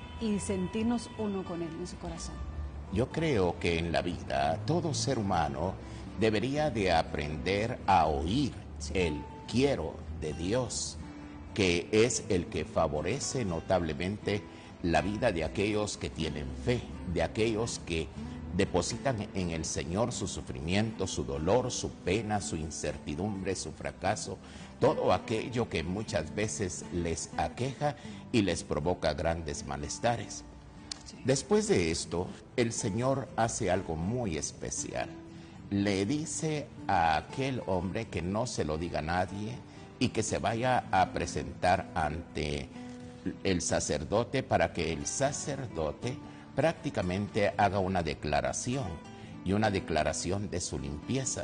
S13: y sentirnos uno con Él en su corazón.
S12: Yo creo que en la vida todo ser humano debería de aprender a oír el quiero de Dios, que es el que favorece notablemente la vida de aquellos que tienen fe, de aquellos que depositan en el Señor su sufrimiento, su dolor, su pena, su incertidumbre, su fracaso, todo aquello que muchas veces les aqueja y les provoca grandes malestares. Después de esto, el Señor hace algo muy especial. Le dice a aquel hombre que no se lo diga a nadie y que se vaya a presentar ante el sacerdote para que el sacerdote prácticamente haga una declaración y una declaración de su limpieza.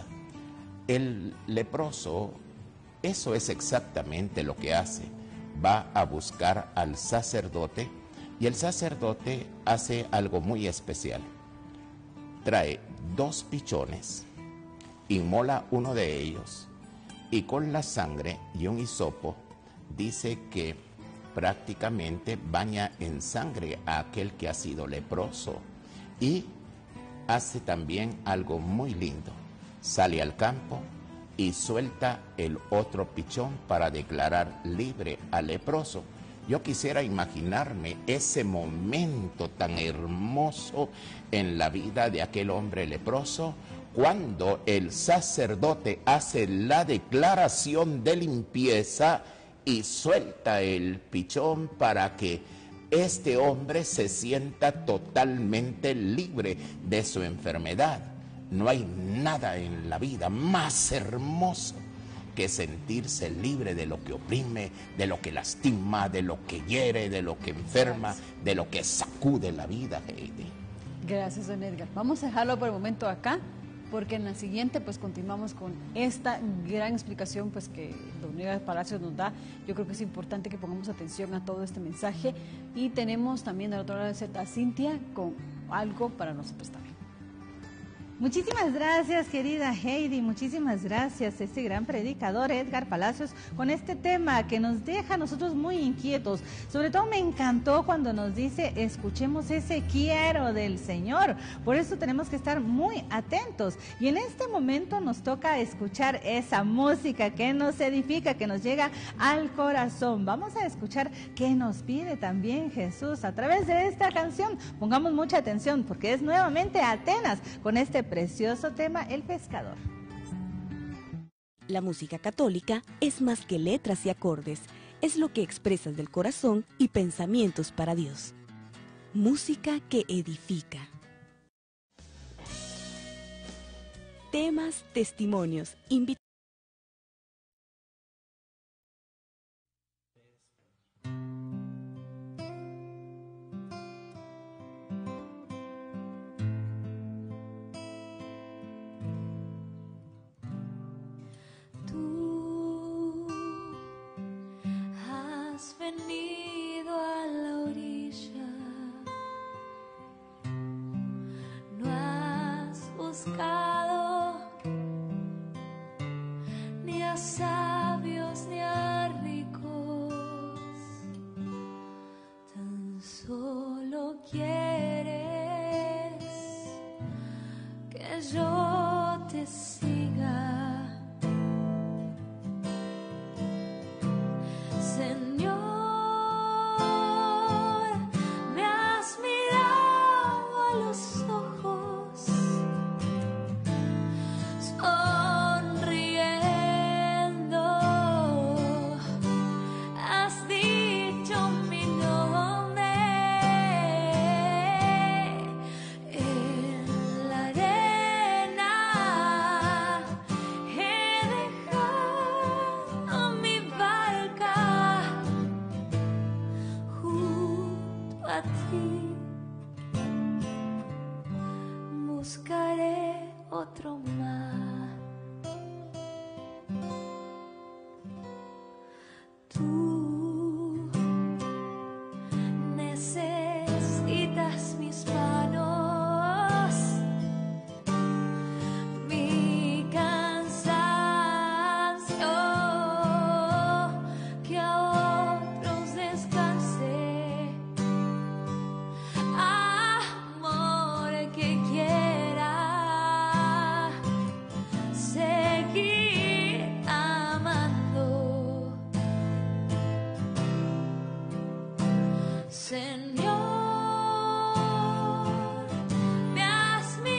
S12: El leproso, eso es exactamente lo que hace. Va a buscar al sacerdote y el sacerdote hace algo muy especial. Trae 2 pichones, inmola uno de ellos y con la sangre y un hisopo dice que prácticamente baña en sangre a aquel que ha sido leproso y hace también algo muy lindo. Sale al campo y suelta el otro pichón para declarar libre al leproso. Yo quisiera imaginarme ese momento tan hermoso en la vida de aquel hombre leproso cuando el sacerdote hace la declaración de limpieza y suelta el pichón para que este hombre se sienta totalmente libre de su enfermedad. No hay nada en la vida más hermoso que sentirse libre de lo que oprime, de lo que lastima, de lo que hiere, de lo que enferma, de lo que sacude la vida, Heidi.
S13: Gracias, don Edgar. Vamos a dejarlo por el momento acá, porque en la siguiente pues continuamos con esta gran explicación pues que don Edgar Palacios nos da. Yo creo que es importante que pongamos atención a todo este mensaje y tenemos también del otro lado a Cintia con algo para nosotros también.
S5: Muchísimas gracias, querida Heidi, muchísimas gracias a este gran predicador Edgar Palacios con este tema que nos deja a nosotros muy inquietos. Sobre todo me encantó cuando nos dice, escuchemos ese quiero del Señor. Por eso tenemos que estar muy atentos. Y en este momento nos toca escuchar esa música que nos edifica, que nos llega al corazón. Vamos a escuchar qué nos pide también Jesús a través de esta canción. Pongamos mucha atención porque es nuevamente Atenas con este precioso tema, El Pescador.
S2: La música católica es más que letras y acordes, es lo que expresas del corazón y pensamientos para Dios. Música que edifica. Temas, testimonios, invitaciones.
S6: Venido a la orilla, no has buscado ni a sabios ni a ricos, tan solo quieres que yo te siga. Buscaré otro más. Tú necesitas mis manos, mi cansancio, que a otros descanse. Amor que quiera seguir amando. Señor, me has mirado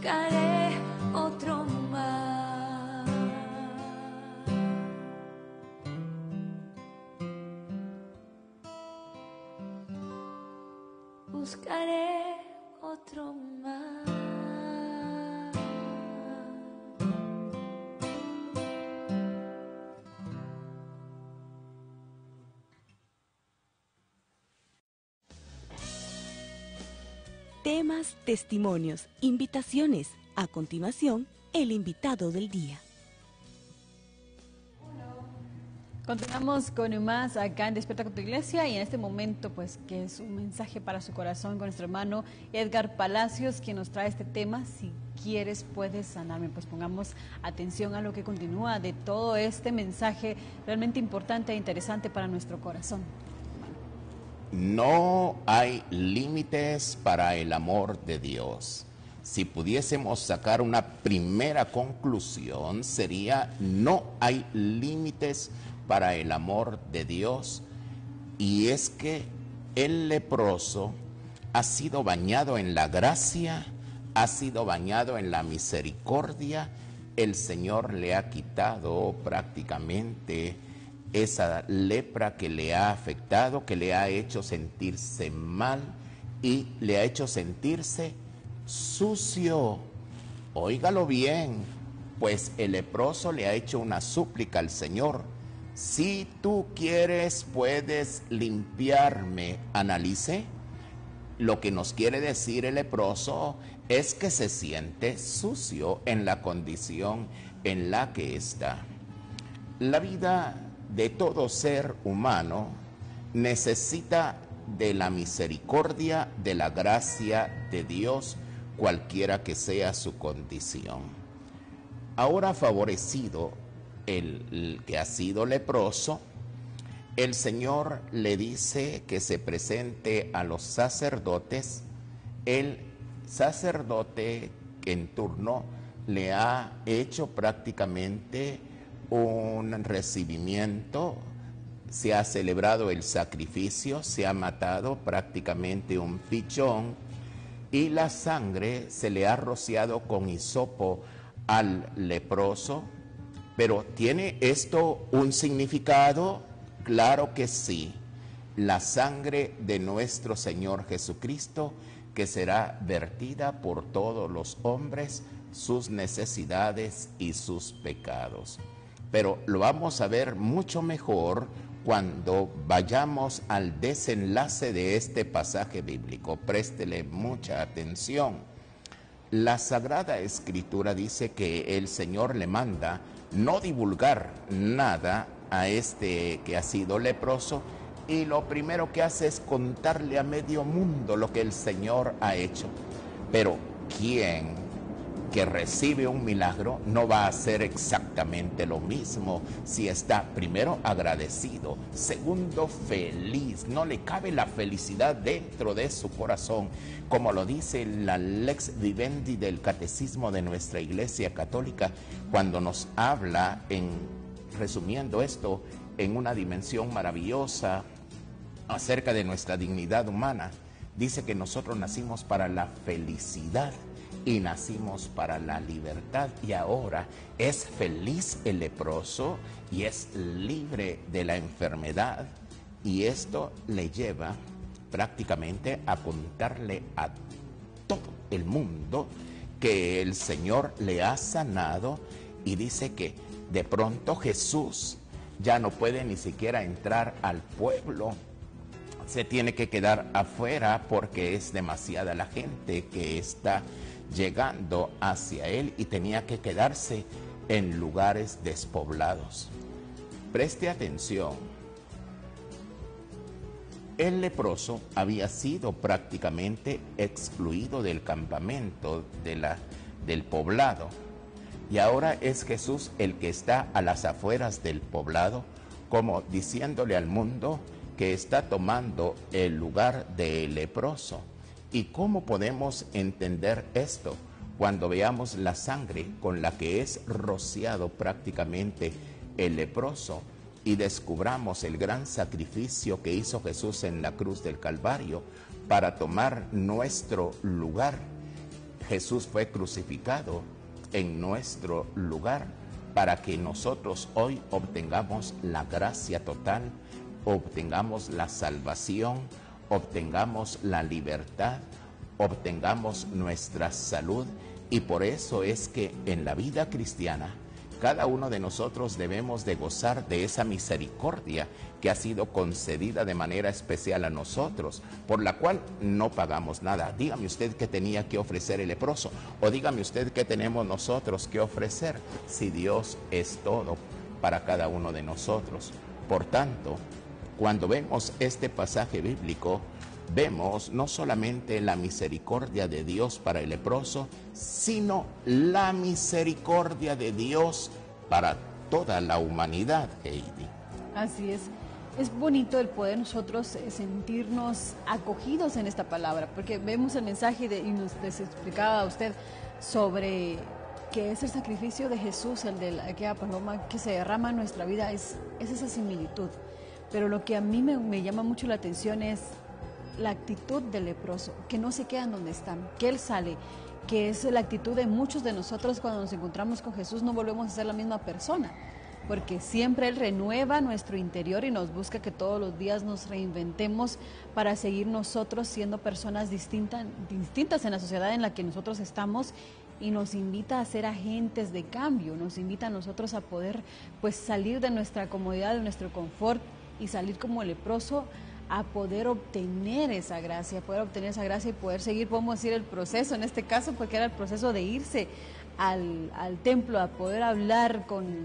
S6: buscaré otro mar. Buscaré otro mar.
S2: Temas, testimonios, invitaciones. A continuación, el invitado del día.
S13: Continuamos con más acá en Despierta con tu Iglesia y en este momento pues que es un mensaje para su corazón con nuestro hermano Edgar Palacios, quien nos trae este tema, si quieres puedes sanarme. Pues pongamos atención a lo que continúa de todo este mensaje realmente importante e interesante para nuestro corazón.
S12: No hay límites para el amor de Dios. Si pudiésemos sacar una primera conclusión sería: no hay límites para el amor de Dios. Y es que el leproso ha sido bañado en la gracia, ha sido bañado en la misericordia. El Señor le ha quitado prácticamente esa lepra que le ha afectado, que le ha hecho sentirse mal y le ha hecho sentirse sucio. Óigalo bien, pues el leproso le ha hecho una súplica al Señor: si tú quieres, puedes limpiarme. Analice, lo que nos quiere decir el leproso es que se siente sucio en la condición en la que está. La vida de todo ser humano necesita de la misericordia, de la gracia de Dios, cualquiera que sea su condición. Ahora, favorecido el que ha sido leproso, el Señor le dice que se presente a los sacerdotes. El sacerdote que en turno le ha hecho prácticamente un recibimiento, se ha celebrado el sacrificio, se ha matado prácticamente un pichón y la sangre se le ha rociado con hisopo al leproso. Pero ¿tiene esto un significado? Claro que sí. La sangre de nuestro Señor Jesucristo, que será vertida por todos los hombres, sus necesidades y sus pecados. Pero lo vamos a ver mucho mejor cuando vayamos al desenlace de este pasaje bíblico. Préstele mucha atención. La Sagrada Escritura dice que el Señor le manda no divulgar nada a este que ha sido leproso, y lo primero que hace es contarle a medio mundo lo que el Señor ha hecho. Pero ¿quién que recibe un milagro no va a hacer exactamente lo mismo si está, primero, agradecido, segundo, feliz? No le cabe la felicidad dentro de su corazón, como lo dice la Lex Vivendi del Catecismo de nuestra Iglesia Católica, cuando nos habla, resumiendo esto, en una dimensión maravillosa acerca de nuestra dignidad humana. Dice que nosotros nacimos para la felicidad y nacimos para la libertad, y ahora es feliz el leproso y es libre de la enfermedad, y esto le lleva prácticamente a contarle a todo el mundo que el Señor le ha sanado, y dice que de pronto Jesús ya no puede ni siquiera entrar al pueblo, se tiene que quedar afuera porque es demasiada la gente que está llegando hacia él, y tenía que quedarse en lugares despoblados. Preste atención. El leproso había sido prácticamente excluido del campamento del poblado, y ahora es Jesús el que está a las afueras del poblado, como diciéndole al mundo que está tomando el lugar del leproso. ¿Y cómo podemos entender esto? Cuando veamos la sangre con la que es rociado prácticamente el leproso y descubramos el gran sacrificio que hizo Jesús en la cruz del Calvario para tomar nuestro lugar. Jesús fue crucificado en nuestro lugar para que nosotros hoy obtengamos la gracia total, obtengamos la salvación, obtengamos la libertad, obtengamos nuestra salud. Y por eso es que en la vida cristiana cada uno de nosotros debemos de gozar de esa misericordia que ha sido concedida de manera especial a nosotros, por la cual no pagamos nada. Dígame usted qué tenía que ofrecer el leproso, o dígame usted qué tenemos nosotros que ofrecer, si Dios es todo para cada uno de nosotros. Por tanto, cuando vemos este pasaje bíblico, vemos no solamente la misericordia de Dios para el leproso, sino la misericordia de Dios para toda la humanidad, Heidi.
S13: Así es. Es bonito el poder nosotros sentirnos acogidos en esta palabra, porque vemos el mensaje y nos explicaba usted sobre que es el sacrificio de Jesús, el de aquella paloma que se derrama en nuestra vida, es esa similitud. Pero lo que a mí me llama mucho la atención es la actitud del leproso, que no se quedan donde están, que él sale, que es la actitud de muchos de nosotros cuando nos encontramos con Jesús. No volvemos a ser la misma persona, porque siempre Él renueva nuestro interior y nos busca que todos los días nos reinventemos para seguir nosotros siendo personas distintas en la sociedad en la que nosotros estamos, y nos invita a ser agentes de cambio, nos invita a nosotros a poder pues salir de nuestra comodidad, de nuestro confort, y salir como el leproso a poder obtener esa gracia, y poder seguir, podemos decir, el proceso, en este caso, porque era el proceso de irse al templo, a poder hablar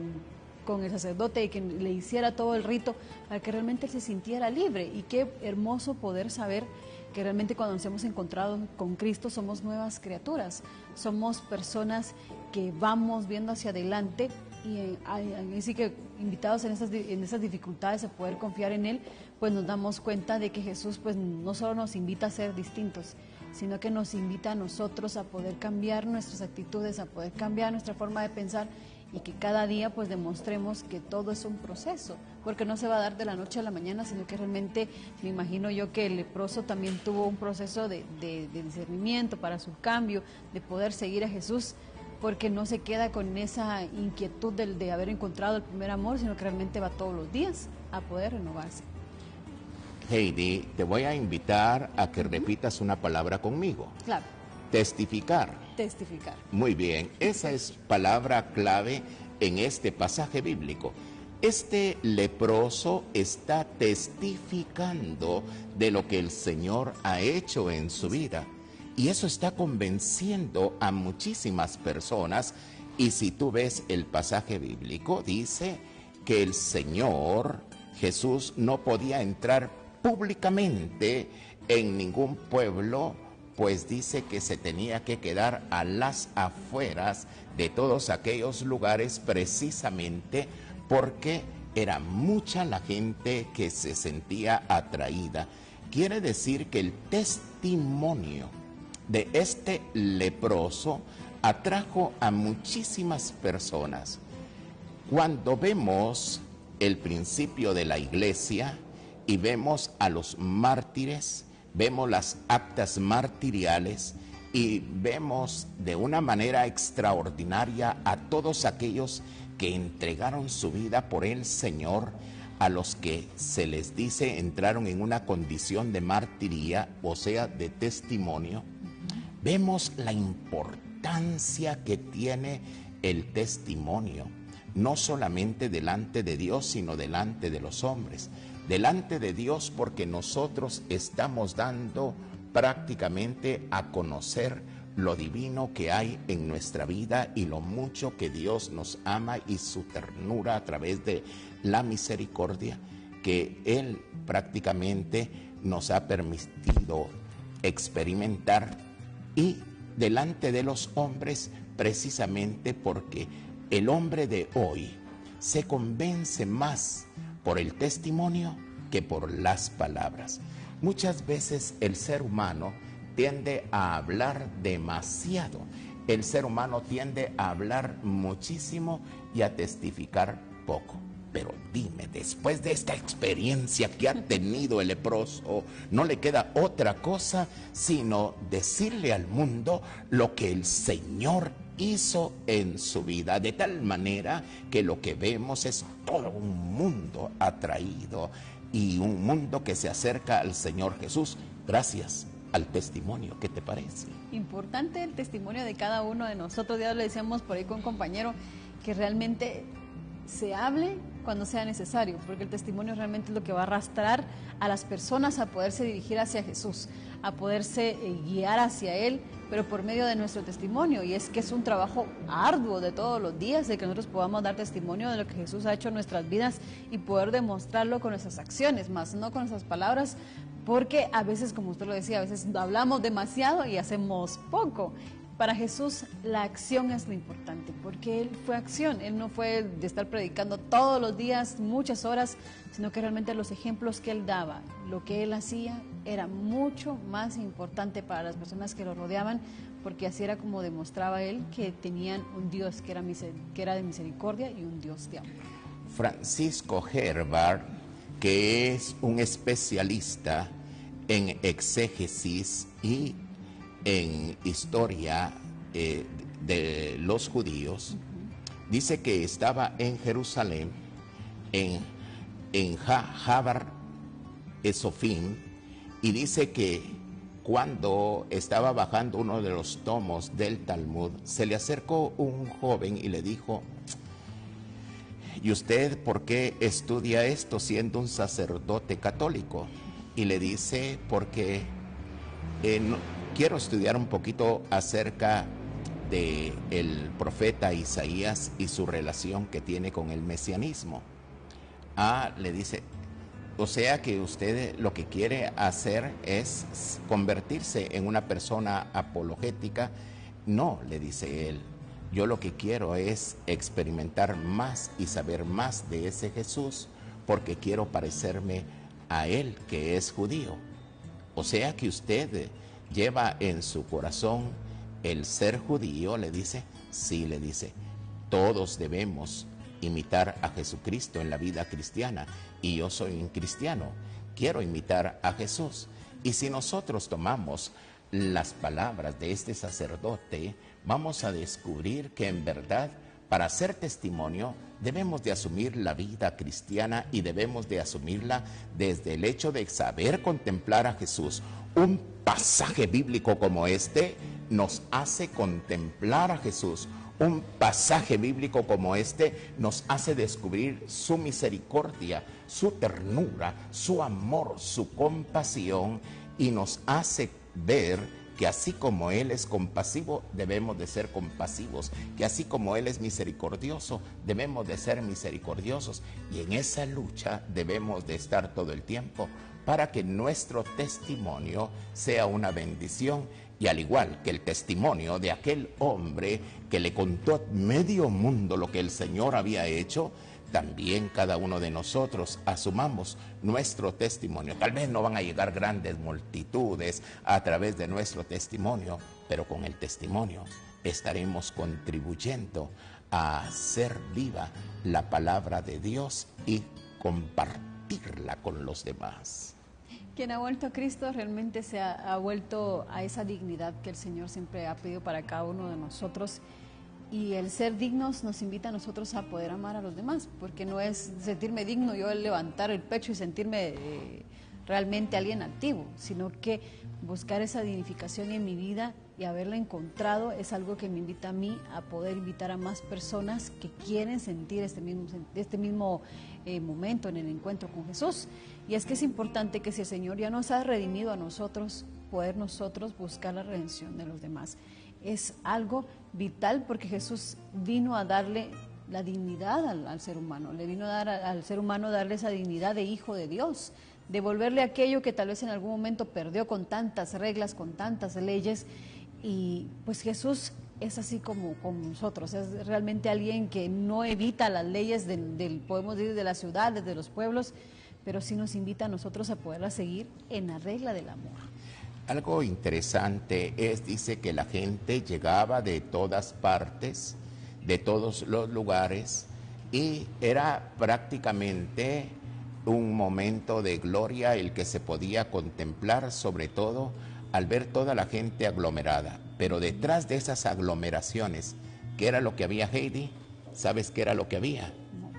S13: con el sacerdote y que le hiciera todo el rito para que realmente él se sintiera libre. Y qué hermoso poder saber que realmente cuando nos hemos encontrado con Cristo somos nuevas criaturas, somos personas que vamos viendo hacia adelante, y así que invitados en esas dificultades a poder confiar en Él, pues nos damos cuenta de que Jesús pues no solo nos invita a ser distintos, sino que nos invita a nosotros a poder cambiar nuestras actitudes, a poder cambiar nuestra forma de pensar, y que cada día pues demostremos que todo es un proceso, porque no se va a dar de la noche a la mañana, sino que realmente me imagino yo que el leproso también tuvo un proceso de discernimiento para su cambio, de poder seguir a Jesús, porque no se queda con esa inquietud de haber encontrado el primer amor, sino que realmente va todos los días a poder renovarse.
S12: Heidi, te voy a invitar a que repitas una palabra conmigo.
S13: Claro.
S12: Testificar.
S13: Testificar.
S12: Muy bien, esa es palabra clave en este pasaje bíblico. Este leproso está testificando de lo que el Señor ha hecho en su vida. Y eso está convenciendo a muchísimas personas. Y si tú ves el pasaje bíblico, dice que el Señor Jesús no podía entrar públicamente en ningún pueblo, pues dice que se tenía que quedar a las afueras de todos aquellos lugares, precisamente porque era mucha la gente que se sentía atraída. Quiere decir que el testimonio de este leproso atrajo a muchísimas personas. Cuando vemos el principio de la iglesia y vemos a los mártires, vemos las actas martiriales y vemos de una manera extraordinaria a todos aquellos que entregaron su vida por el Señor, a los que se les dice entraron en una condición de martiría, o sea, de testimonio. Vemos la importancia que tiene el testimonio, no solamente delante de Dios, sino delante de los hombres. Delante de Dios, porque nosotros estamos dando prácticamente a conocer lo divino que hay en nuestra vida y lo mucho que Dios nos ama y su ternura a través de la misericordia que Él prácticamente nos ha permitido experimentar, y delante de los hombres, precisamente porque el hombre de hoy se convence más por el testimonio que por las palabras. Muchas veces el ser humano tiende a hablar demasiado, el ser humano tiende a hablar muchísimo y a testificar poco. Pero dime, después de esta experiencia que ha tenido el leproso, no le queda otra cosa sino decirle al mundo lo que el Señor hizo en su vida, de tal manera que lo que vemos es todo un mundo atraído y un mundo que se acerca al Señor Jesús gracias al testimonio. ¿Qué te parece?
S13: Importante el testimonio de cada uno de nosotros. Ya lo decíamos por ahí con un compañero, que realmente se hable cuando sea necesario, porque el testimonio realmente es lo que va a arrastrar a las personas a poderse dirigir hacia Jesús, a poderse guiar hacia Él, pero por medio de nuestro testimonio. Y es que es un trabajo arduo de todos los días, de que nosotros podamos dar testimonio de lo que Jesús ha hecho en nuestras vidas y poder demostrarlo con nuestras acciones, más no con nuestras palabras, porque a veces, como usted lo decía, a veces hablamos demasiado y hacemos poco. Para Jesús la acción es lo importante, porque Él fue acción. Él no fue de estar predicando todos los días, muchas horas, sino que realmente los ejemplos que Él daba, lo que Él hacía, era mucho más importante para las personas que lo rodeaban, porque así era como demostraba Él que tenían un Dios que era de misericordia y un Dios de amor.
S12: Francisco Herbart, que es un especialista en exégesis y en historia de los judíos, dice que estaba en Jerusalén, en Jabar Esofim, y dice que cuando estaba bajando uno de los tomos del Talmud, se le acercó un joven y le dijo: ¿y usted por qué estudia esto siendo un sacerdote católico? Y le dice: porque quiero estudiar un poquito acerca de el profeta Isaías y su relación que tiene con el mesianismo. Le dice: o sea que usted lo que quiere hacer es convertirse en una persona apologética. No, le dice él, yo lo que quiero es experimentar más y saber más de ese Jesús, porque quiero parecerme a él, que es judío. O sea que usted lleva en su corazón el ser judío, le dice. Sí, le dice, todos debemos imitar a Jesucristo en la vida cristiana, y yo soy un cristiano, quiero imitar a Jesús. Y si nosotros tomamos las palabras de este sacerdote, vamos a descubrir que en verdad, para ser testimonio, debemos de asumir la vida cristiana, y debemos de asumirla desde el hecho de saber contemplar a Jesús. Un pasaje bíblico como este nos hace contemplar a Jesús. Un pasaje bíblico como este nos hace descubrir su misericordia, su ternura, su amor, su compasión, y nos hace ver que así como Él es compasivo, debemos de ser compasivos, que así como Él es misericordioso, debemos de ser misericordiosos, y en esa lucha debemos de estar todo el tiempo para que nuestro testimonio sea una bendición. Y al igual que el testimonio de aquel hombre que le contó a medio mundo lo que el Señor había hecho, también cada uno de nosotros asumamos nuestro testimonio. Tal vez no van a llegar grandes multitudes a través de nuestro testimonio, pero con el testimonio estaremos contribuyendo a hacer viva la palabra de Dios y compartirla con los demás.
S13: Quien ha vuelto a Cristo realmente se ha vuelto a esa dignidad que el Señor siempre ha pedido para cada uno de nosotros, y el ser dignos nos invita a nosotros a poder amar a los demás, porque no es sentirme digno yo el levantar el pecho y sentirme realmente alguien activo, sino que buscar esa dignificación en mi vida y haberla encontrado es algo que me invita a mí a poder invitar a más personas que quieren sentir este mismo momento en el encuentro con Jesús. Y es que es importante que si el Señor ya nos ha redimido a nosotros, poder nosotros buscar la redención de los demás. Es algo vital, porque Jesús vino a darle la dignidad al ser humano, le vino a dar al ser humano, darle esa dignidad de hijo de Dios, devolverle aquello que tal vez en algún momento perdió con tantas reglas, con tantas leyes. Y pues Jesús es así como nosotros, es realmente alguien que no evita las leyes podemos decir, de las ciudades, de los pueblos, pero sí nos invita a nosotros a poderla seguir en la regla del amor.
S12: Algo interesante dice que la gente llegaba de todas partes, de todos los lugares, y era prácticamente un momento de gloria el que se podía contemplar, sobre todo al ver toda la gente aglomerada. Pero detrás de esas aglomeraciones, ¿qué era lo que había, Heidi? ¿Sabes qué era lo que había?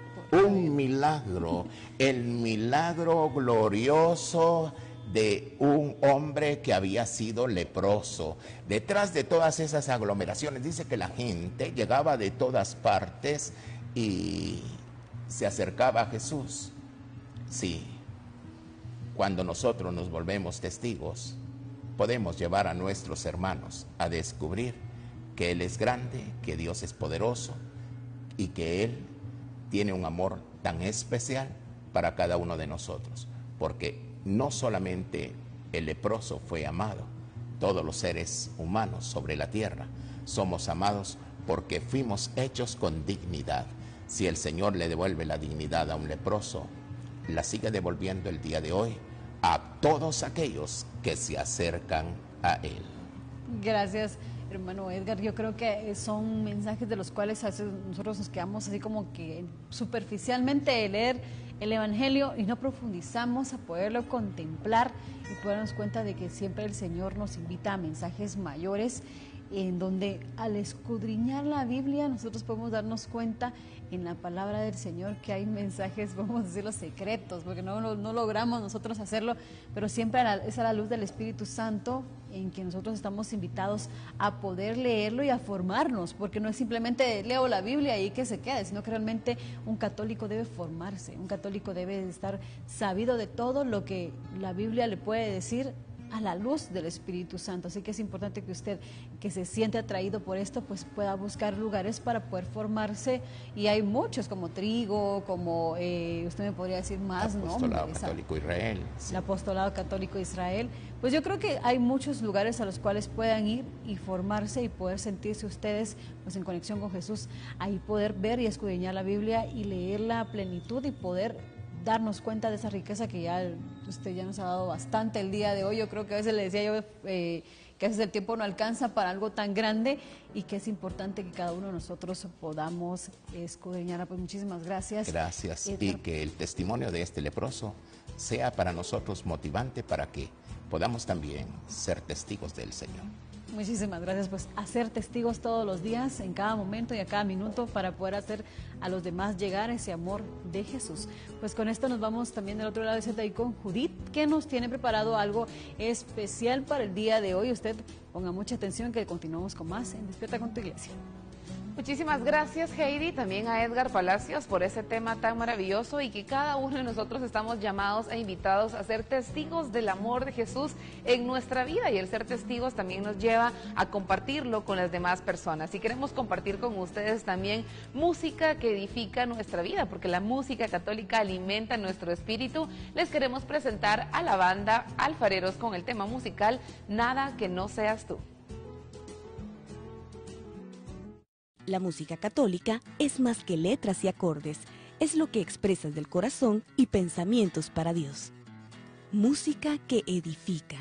S12: Un milagro, el milagro glorioso de un hombre que había sido leproso. Detrás de todas esas aglomeraciones, dice que la gente llegaba de todas partes y se acercaba a Jesús. Sí, cuando nosotros nos volvemos testigos, podemos llevar a nuestros hermanos a descubrir que Él es grande, que Dios es poderoso y que Él tiene un amor tan especial para cada uno de nosotros, porque no solamente el leproso fue amado, todos los seres humanos sobre la tierra somos amados porque fuimos hechos con dignidad. Si el Señor le devuelve la dignidad a un leproso, la sigue devolviendo el día de hoy a todos aquellos que se acercan a Él.
S13: Gracias, hermano Edgar. Yo creo que son mensajes de los cuales a veces nosotros nos quedamos así como que superficialmente de leer el Evangelio y no profundizamos a poderlo contemplar y poder darnos cuenta de que siempre el Señor nos invita a mensajes mayores, en donde al escudriñar la Biblia nosotros podemos darnos cuenta en la palabra del Señor que hay mensajes, vamos a decirlo, secretos, porque no logramos nosotros hacerlo, pero siempre es a la luz del Espíritu Santo en que nosotros estamos invitados a poder leerlo y a formarnos, porque no es simplemente leo la Biblia y que se quede, sino que realmente un católico debe formarse, un católico debe estar sabido de todo lo que la Biblia le puede decir a la luz del Espíritu Santo. Así que es importante que usted, que se siente atraído por esto, pues pueda buscar lugares para poder formarse, y hay muchos como Trigo, como usted me podría decir más nombres.
S12: El Apostolado Católico Israel. Sí.
S13: El Apostolado Católico Israel. Pues yo creo que hay muchos lugares a los cuales puedan ir y formarse y poder sentirse ustedes pues en conexión con Jesús, ahí poder ver y escudriñar la Biblia y leerla a plenitud y poder darnos cuenta de esa riqueza que ya usted ya nos ha dado bastante el día de hoy. Yo creo que a veces le decía yo que a veces el tiempo no alcanza para algo tan grande y que es importante que cada uno de nosotros podamos escudriñar. Pues muchísimas gracias.
S12: Gracias. Y que el testimonio de este leproso sea para nosotros motivante para que podamos también ser testigos del Señor.
S13: Muchísimas gracias, pues a ser testigos todos los días, en cada momento y a cada minuto, para poder hacer a los demás llegar ese amor de Jesús. Pues con esto nos vamos también del otro lado de Z con Judith, que nos tiene preparado algo especial para el día de hoy. Usted ponga mucha atención, que continuamos con más en Despierta con tu Iglesia.
S7: Muchísimas gracias, Heidi, también a Edgar Palacios por ese tema tan maravilloso, y que cada uno de nosotros estamos llamados e invitados a ser testigos del amor de Jesús en nuestra vida, y el ser testigos también nos lleva a compartirlo con las demás personas. Y queremos compartir con ustedes también música que edifica nuestra vida, porque la música católica alimenta nuestro espíritu. Les queremos presentar a la banda Alfareros con el tema musical Nada que no seas tú.
S2: La música católica es más que letras y acordes, es lo que expresas del corazón y pensamientos para Dios. Música que edifica.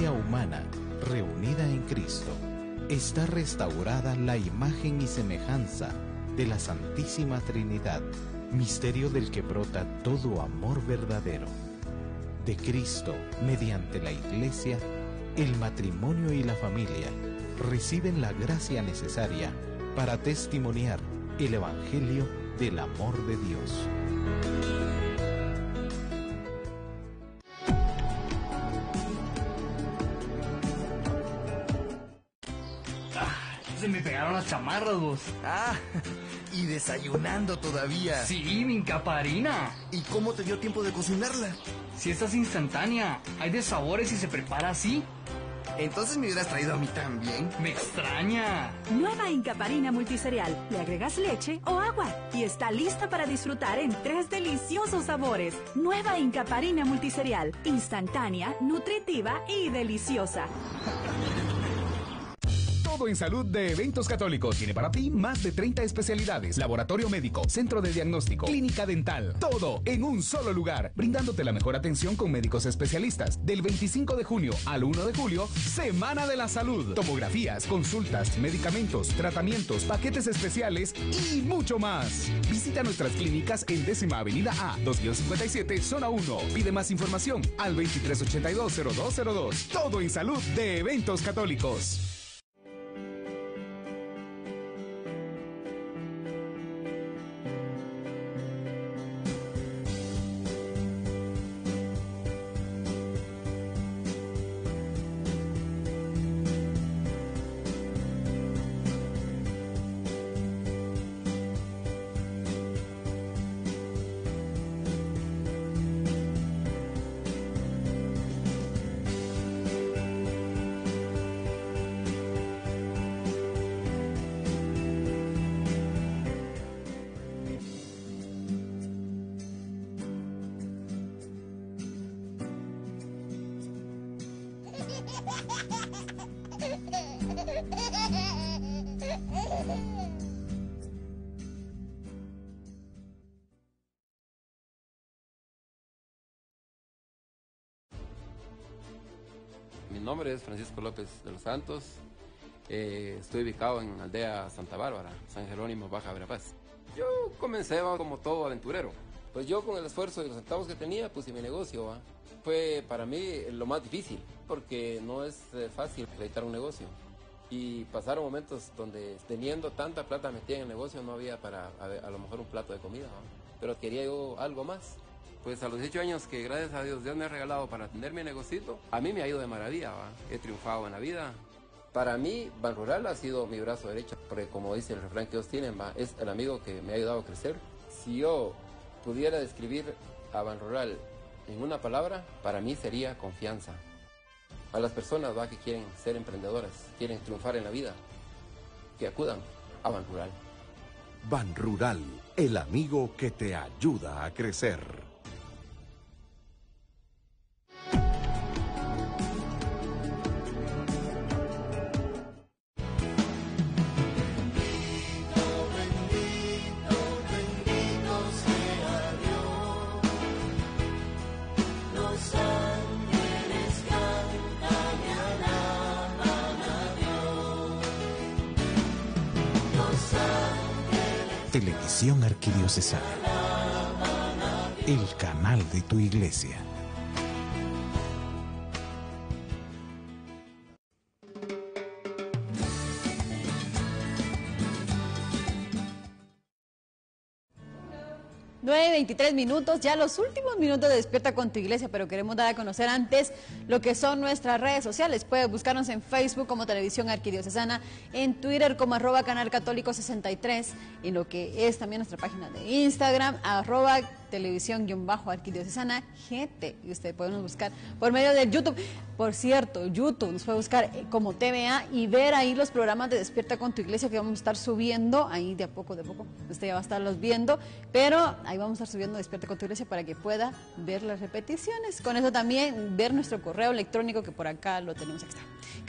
S14: familia humana reunida en Cristo, está restaurada la imagen y semejanza de la Santísima Trinidad, misterio del que brota todo amor verdadero. De Cristo, mediante la Iglesia, el matrimonio y la familia reciben la gracia necesaria para testimoniar el Evangelio del amor de Dios.
S15: Se me pegaron las chamarras, vos.
S16: Ah, y desayunando todavía.
S15: Sí, mi incaparina.
S16: ¿Y cómo te dio tiempo de cocinarla?
S15: Si esta es instantánea, hay de sabores y se prepara así.
S16: Entonces me hubieras traído a mí también.
S15: Me extraña.
S17: Nueva Incaparina multicereal. Le agregas leche o agua y está lista para disfrutar en 3 deliciosos sabores. Nueva Incaparina multicereal. Instantánea, nutritiva y deliciosa.
S18: Todo en salud de Eventos Católicos tiene para ti más de 30 especialidades, laboratorio médico, centro de diagnóstico, clínica dental, todo en un solo lugar, brindándote la mejor atención con médicos especialistas. Del 25 de junio al 1 de julio, Semana de la Salud, tomografías, consultas, medicamentos, tratamientos, paquetes especiales y mucho más. Visita nuestras clínicas en 10ª Avenida A, 2-57, Zona 1. Pide más información al 2382-0202. Todo en salud de Eventos Católicos.
S19: Mi nombre es Francisco López de los Santos. Estoy ubicado en aldea Santa Bárbara, San Jerónimo, Baja Verapaz. Yo comencé como todo aventurero. Pues yo con el esfuerzo y los centavos que tenía puse mi negocio. Fue para mí lo más difícil, porque no es fácil acreditar un negocio. Y pasaron momentos donde teniendo tanta plata metida en el negocio no había para a lo mejor un plato de comida, pero quería yo algo más. Pues a los 18 años que gracias a Dios me ha regalado para atender mi negocito, a mí me ha ido de maravilla, he triunfado en la vida. Para mí, Banrural ha sido mi brazo derecho, porque como dice el refrán que ellos tienen, es el amigo que me ha ayudado a crecer. Si yo pudiera describir a Banrural en una palabra, para mí sería confianza. A las personas que quieren ser emprendedoras, quieren triunfar en la vida, que acudan a Banrural.
S20: Banrural, el amigo que te ayuda a crecer.
S14: Televisión Arquidiocesana, el canal de tu iglesia.
S13: ...9:23, ya los últimos minutos de Despierta con tu Iglesia, pero queremos dar a conocer antes lo que son nuestras redes sociales. Puedes buscarnos en Facebook como Televisión Arquidiocesana, en Twitter como @canalcatólico63, en lo que es también nuestra página de Instagram, @televisión_arquidiocesana GT, y ustedes pueden buscar por medio de YouTube. Por cierto, YouTube nos puede buscar como TVA y ver ahí los programas de Despierta con tu Iglesia que vamos a estar subiendo ahí de a poco, usted ya va a estarlos viendo, pero ahí vamos a estar subiendo Despierta con tu Iglesia para que pueda ver las repeticiones. Con eso también ver nuestro correo electrónico, que por acá lo tenemos extra,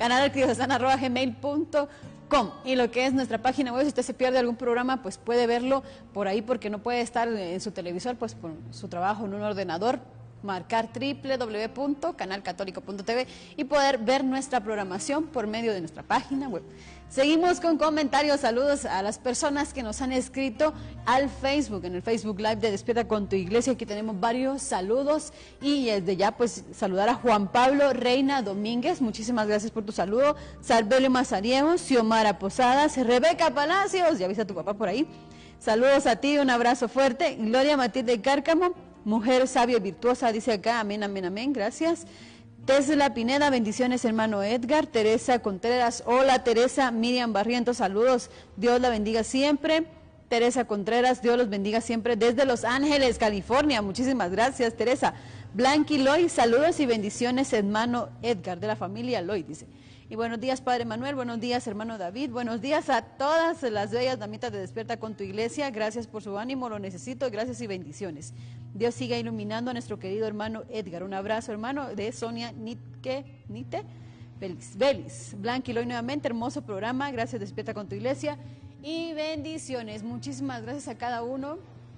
S13: canalarquidiocesana@gmail.com, y lo que es nuestra página web. Si usted se pierde algún programa, pues puede verlo por ahí, porque no puede estar en su televisor, pues por su trabajo en un ordenador. marcar www.canalcatólico.tv y poder ver nuestra programación por medio de nuestra página web. Seguimos con comentarios, saludos a las personas que nos han escrito al Facebook, en el Facebook Live de Despierta con tu Iglesia. Aquí tenemos varios saludos y desde ya pues saludar a Juan Pablo Reina Domínguez, muchísimas gracias por tu saludo. Salvelio Mazariego, Xiomara Posadas, Rebeca Palacios, ya viste a tu papá por ahí. Saludos a ti, un abrazo fuerte. Gloria Matilde Cárcamo, mujer sabia y virtuosa, dice acá, amén, amén, amén, gracias. Tesla Pineda, bendiciones hermano Edgar. Teresa Contreras, hola Teresa. Miriam Barrientos, saludos, Dios la bendiga siempre. Teresa Contreras, Dios los bendiga siempre desde Los Ángeles, California, muchísimas gracias Teresa. Blanqui Loy, saludos y bendiciones hermano Edgar, de la familia Loy, dice. Y buenos días, Padre Manuel, buenos días, hermano David, buenos días a todas las bellas damitas de Despierta con tu Iglesia, gracias por su ánimo, lo necesito, gracias y bendiciones. Dios siga iluminando a nuestro querido hermano Edgar. Un abrazo, hermano, de Sonia Nite Belis. Blanqui Loy nuevamente, hermoso programa, gracias Despierta con tu Iglesia y bendiciones. Muchísimas gracias a cada uno,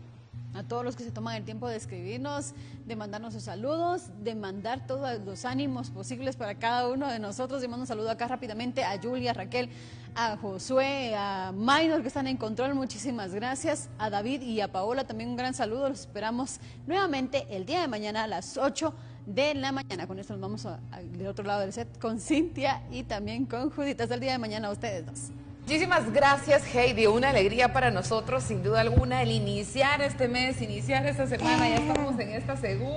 S13: a todos los que se toman el tiempo de escribirnos, de mandarnos sus saludos, de mandar todos los ánimos posibles para cada uno de nosotros. Y mando un saludo acá rápidamente a Julia, a Raquel, a Josué, a Maynor que están en control, muchísimas gracias. A David y a Paola también un gran saludo. Los esperamos nuevamente el día de mañana a las 8 de la mañana. Con esto nos vamos del otro lado del set con Cintia y también con Judith. Hasta el día de mañana a ustedes dos.
S7: Muchísimas gracias, Heidi. Una alegría para nosotros, sin duda alguna, el iniciar este mes, iniciar esta semana. Ya estamos en este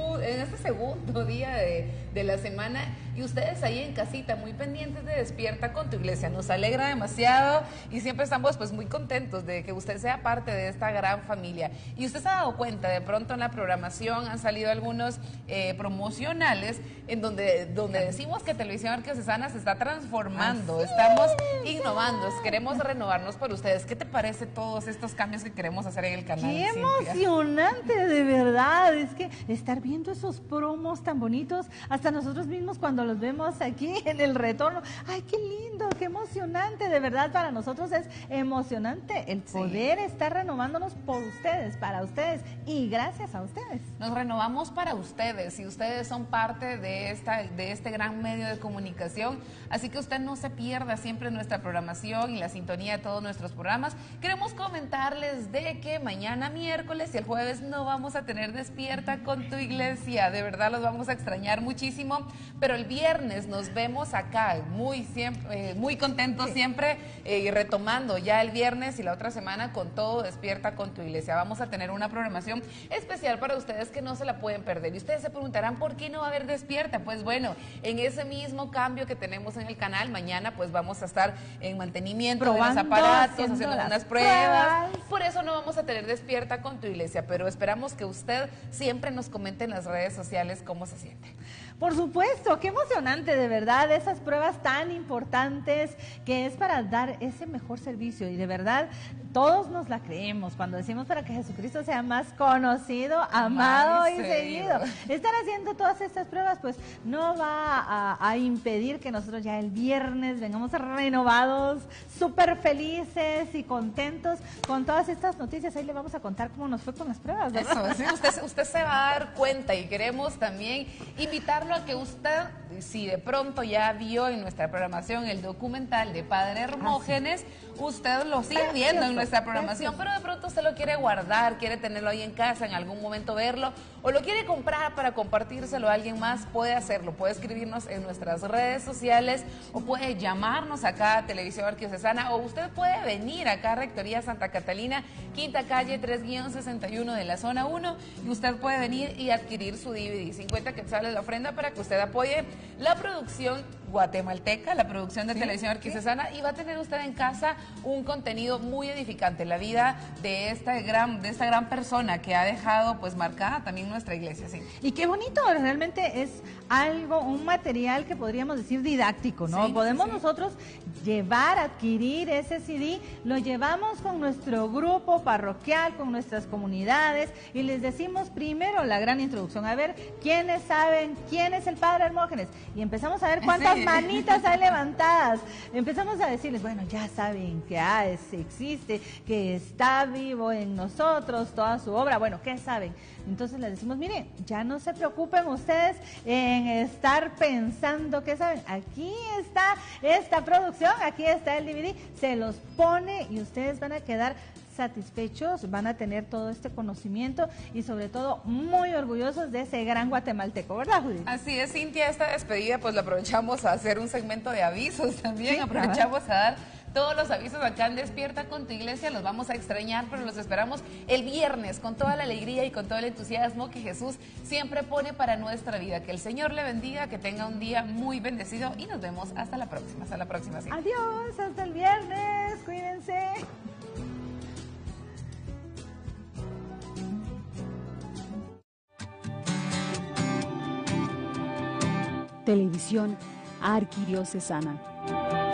S7: segundo día de la semana. Y ustedes ahí en casita, muy pendientes de Despierta con tu Iglesia. Nos alegra demasiado y siempre estamos pues muy contentos de que usted sea parte de esta gran familia. Y usted se ha dado cuenta, de pronto en la programación han salido algunos promocionales en donde decimos que Televisión Arquidiocesana se está transformando, estamos innovando, queremos renovarnos por ustedes. ¿Qué te parece todos estos cambios que queremos hacer en el canal?
S5: ¡Qué
S7: Cintia?
S5: emocionante, de verdad! Es que estar viendo esos promos tan bonitos, hasta nosotros mismos cuando los vemos aquí en el retorno, ¡ay, qué lindo, qué emocionante! De verdad, para nosotros es emocionante el poder estar renovándonos por ustedes, para ustedes y gracias a ustedes.
S7: Nos renovamos para ustedes y ustedes son parte de este gran medio de comunicación, así que usted no se pierda siempre nuestra programación y la sintonía de todos nuestros programas. Queremos comentarles de que mañana miércoles y el jueves no vamos a tener Despierta con tu Iglesia, de verdad los vamos a extrañar muchísimo, pero el viernes nos vemos acá, muy contentos siempre y retomando ya el viernes y la otra semana con todo Despierta con tu Iglesia. Vamos a tener una programación especial para ustedes que no se la pueden perder. Y ustedes se preguntarán, ¿por qué no va a haber Despierta? Pues bueno, en ese mismo cambio que tenemos en el canal, mañana pues vamos a estar en mantenimiento de los aparatos, haciendo unas pruebas. Por eso no vamos a tener Despierta con tu Iglesia, pero esperamos que usted siempre nos comente en las redes sociales cómo se siente.
S5: Por supuesto, qué emocionante, de verdad, esas pruebas tan importantes que es para dar ese mejor servicio y de verdad todos nos la creemos cuando decimos para que Jesucristo sea más conocido, amado y seguido. Estar haciendo todas estas pruebas pues no va a impedir que nosotros ya el viernes vengamos renovados, súper felices y contentos con todas estas noticias. Ahí le vamos a contar cómo nos fue con las pruebas, ¿verdad?
S7: Eso, sí, usted se va a dar cuenta y queremos también invitarlo a que usted, si de pronto ya vio en nuestra programación el documental de Padre Hermógenes, usted lo sigue viendo en nuestra programación, pero de pronto usted lo quiere guardar, quiere tenerlo ahí en casa, en algún momento verlo, o lo quiere comprar para compartírselo a alguien más, puede hacerlo, puede escribirnos en nuestras redes sociales, o puede llamarnos acá a Televisión Arquidiocesana, o usted puede venir acá a Rectoría Santa Catalina, Quinta Calle 3-61 de la Zona 1, y usted puede venir y adquirir su DVD, 50 quetzales la ofrenda para que usted apoye la producción guatemalteca, la producción de Televisión Arquidiocesana, y va a tener usted en casa un contenido muy edificante, la vida de esta gran persona que ha dejado pues marcada también nuestra iglesia. Sí.
S5: Y qué bonito, realmente es algo, un material que podríamos decir didáctico, ¿no? Podemos nosotros llevar, adquirir ese CD, lo llevamos con nuestro grupo parroquial, con nuestras comunidades y les decimos primero la gran introducción, a ver quiénes saben quién es el Padre Hermógenes y empezamos a ver cuántas manitas ahí levantadas. Empezamos a decirles, bueno, ya saben que existe, que está vivo en nosotros, toda su obra. Bueno, ¿qué saben? Entonces les decimos, miren, ya no se preocupen ustedes en estar pensando que saben. Aquí está esta producción, aquí está el DVD, se los pone y ustedes van a quedar satisfechos, van a tener todo este conocimiento y sobre todo muy orgullosos de ese gran guatemalteco, ¿verdad, Judith?
S7: Así es, Cintia, esta despedida pues la aprovechamos a hacer un segmento de avisos también, sí, aprovechamos a dar todos los avisos acá en Despierta con tu Iglesia. Los vamos a extrañar, pero los esperamos el viernes con toda la alegría y con todo el entusiasmo que Jesús siempre pone para nuestra vida. Que el Señor le bendiga, que tenga un día muy bendecido y nos vemos hasta la próxima. Hasta la próxima. Cintia.
S5: Adiós, hasta el viernes, cuídense.
S13: Televisión Arquidiocesana.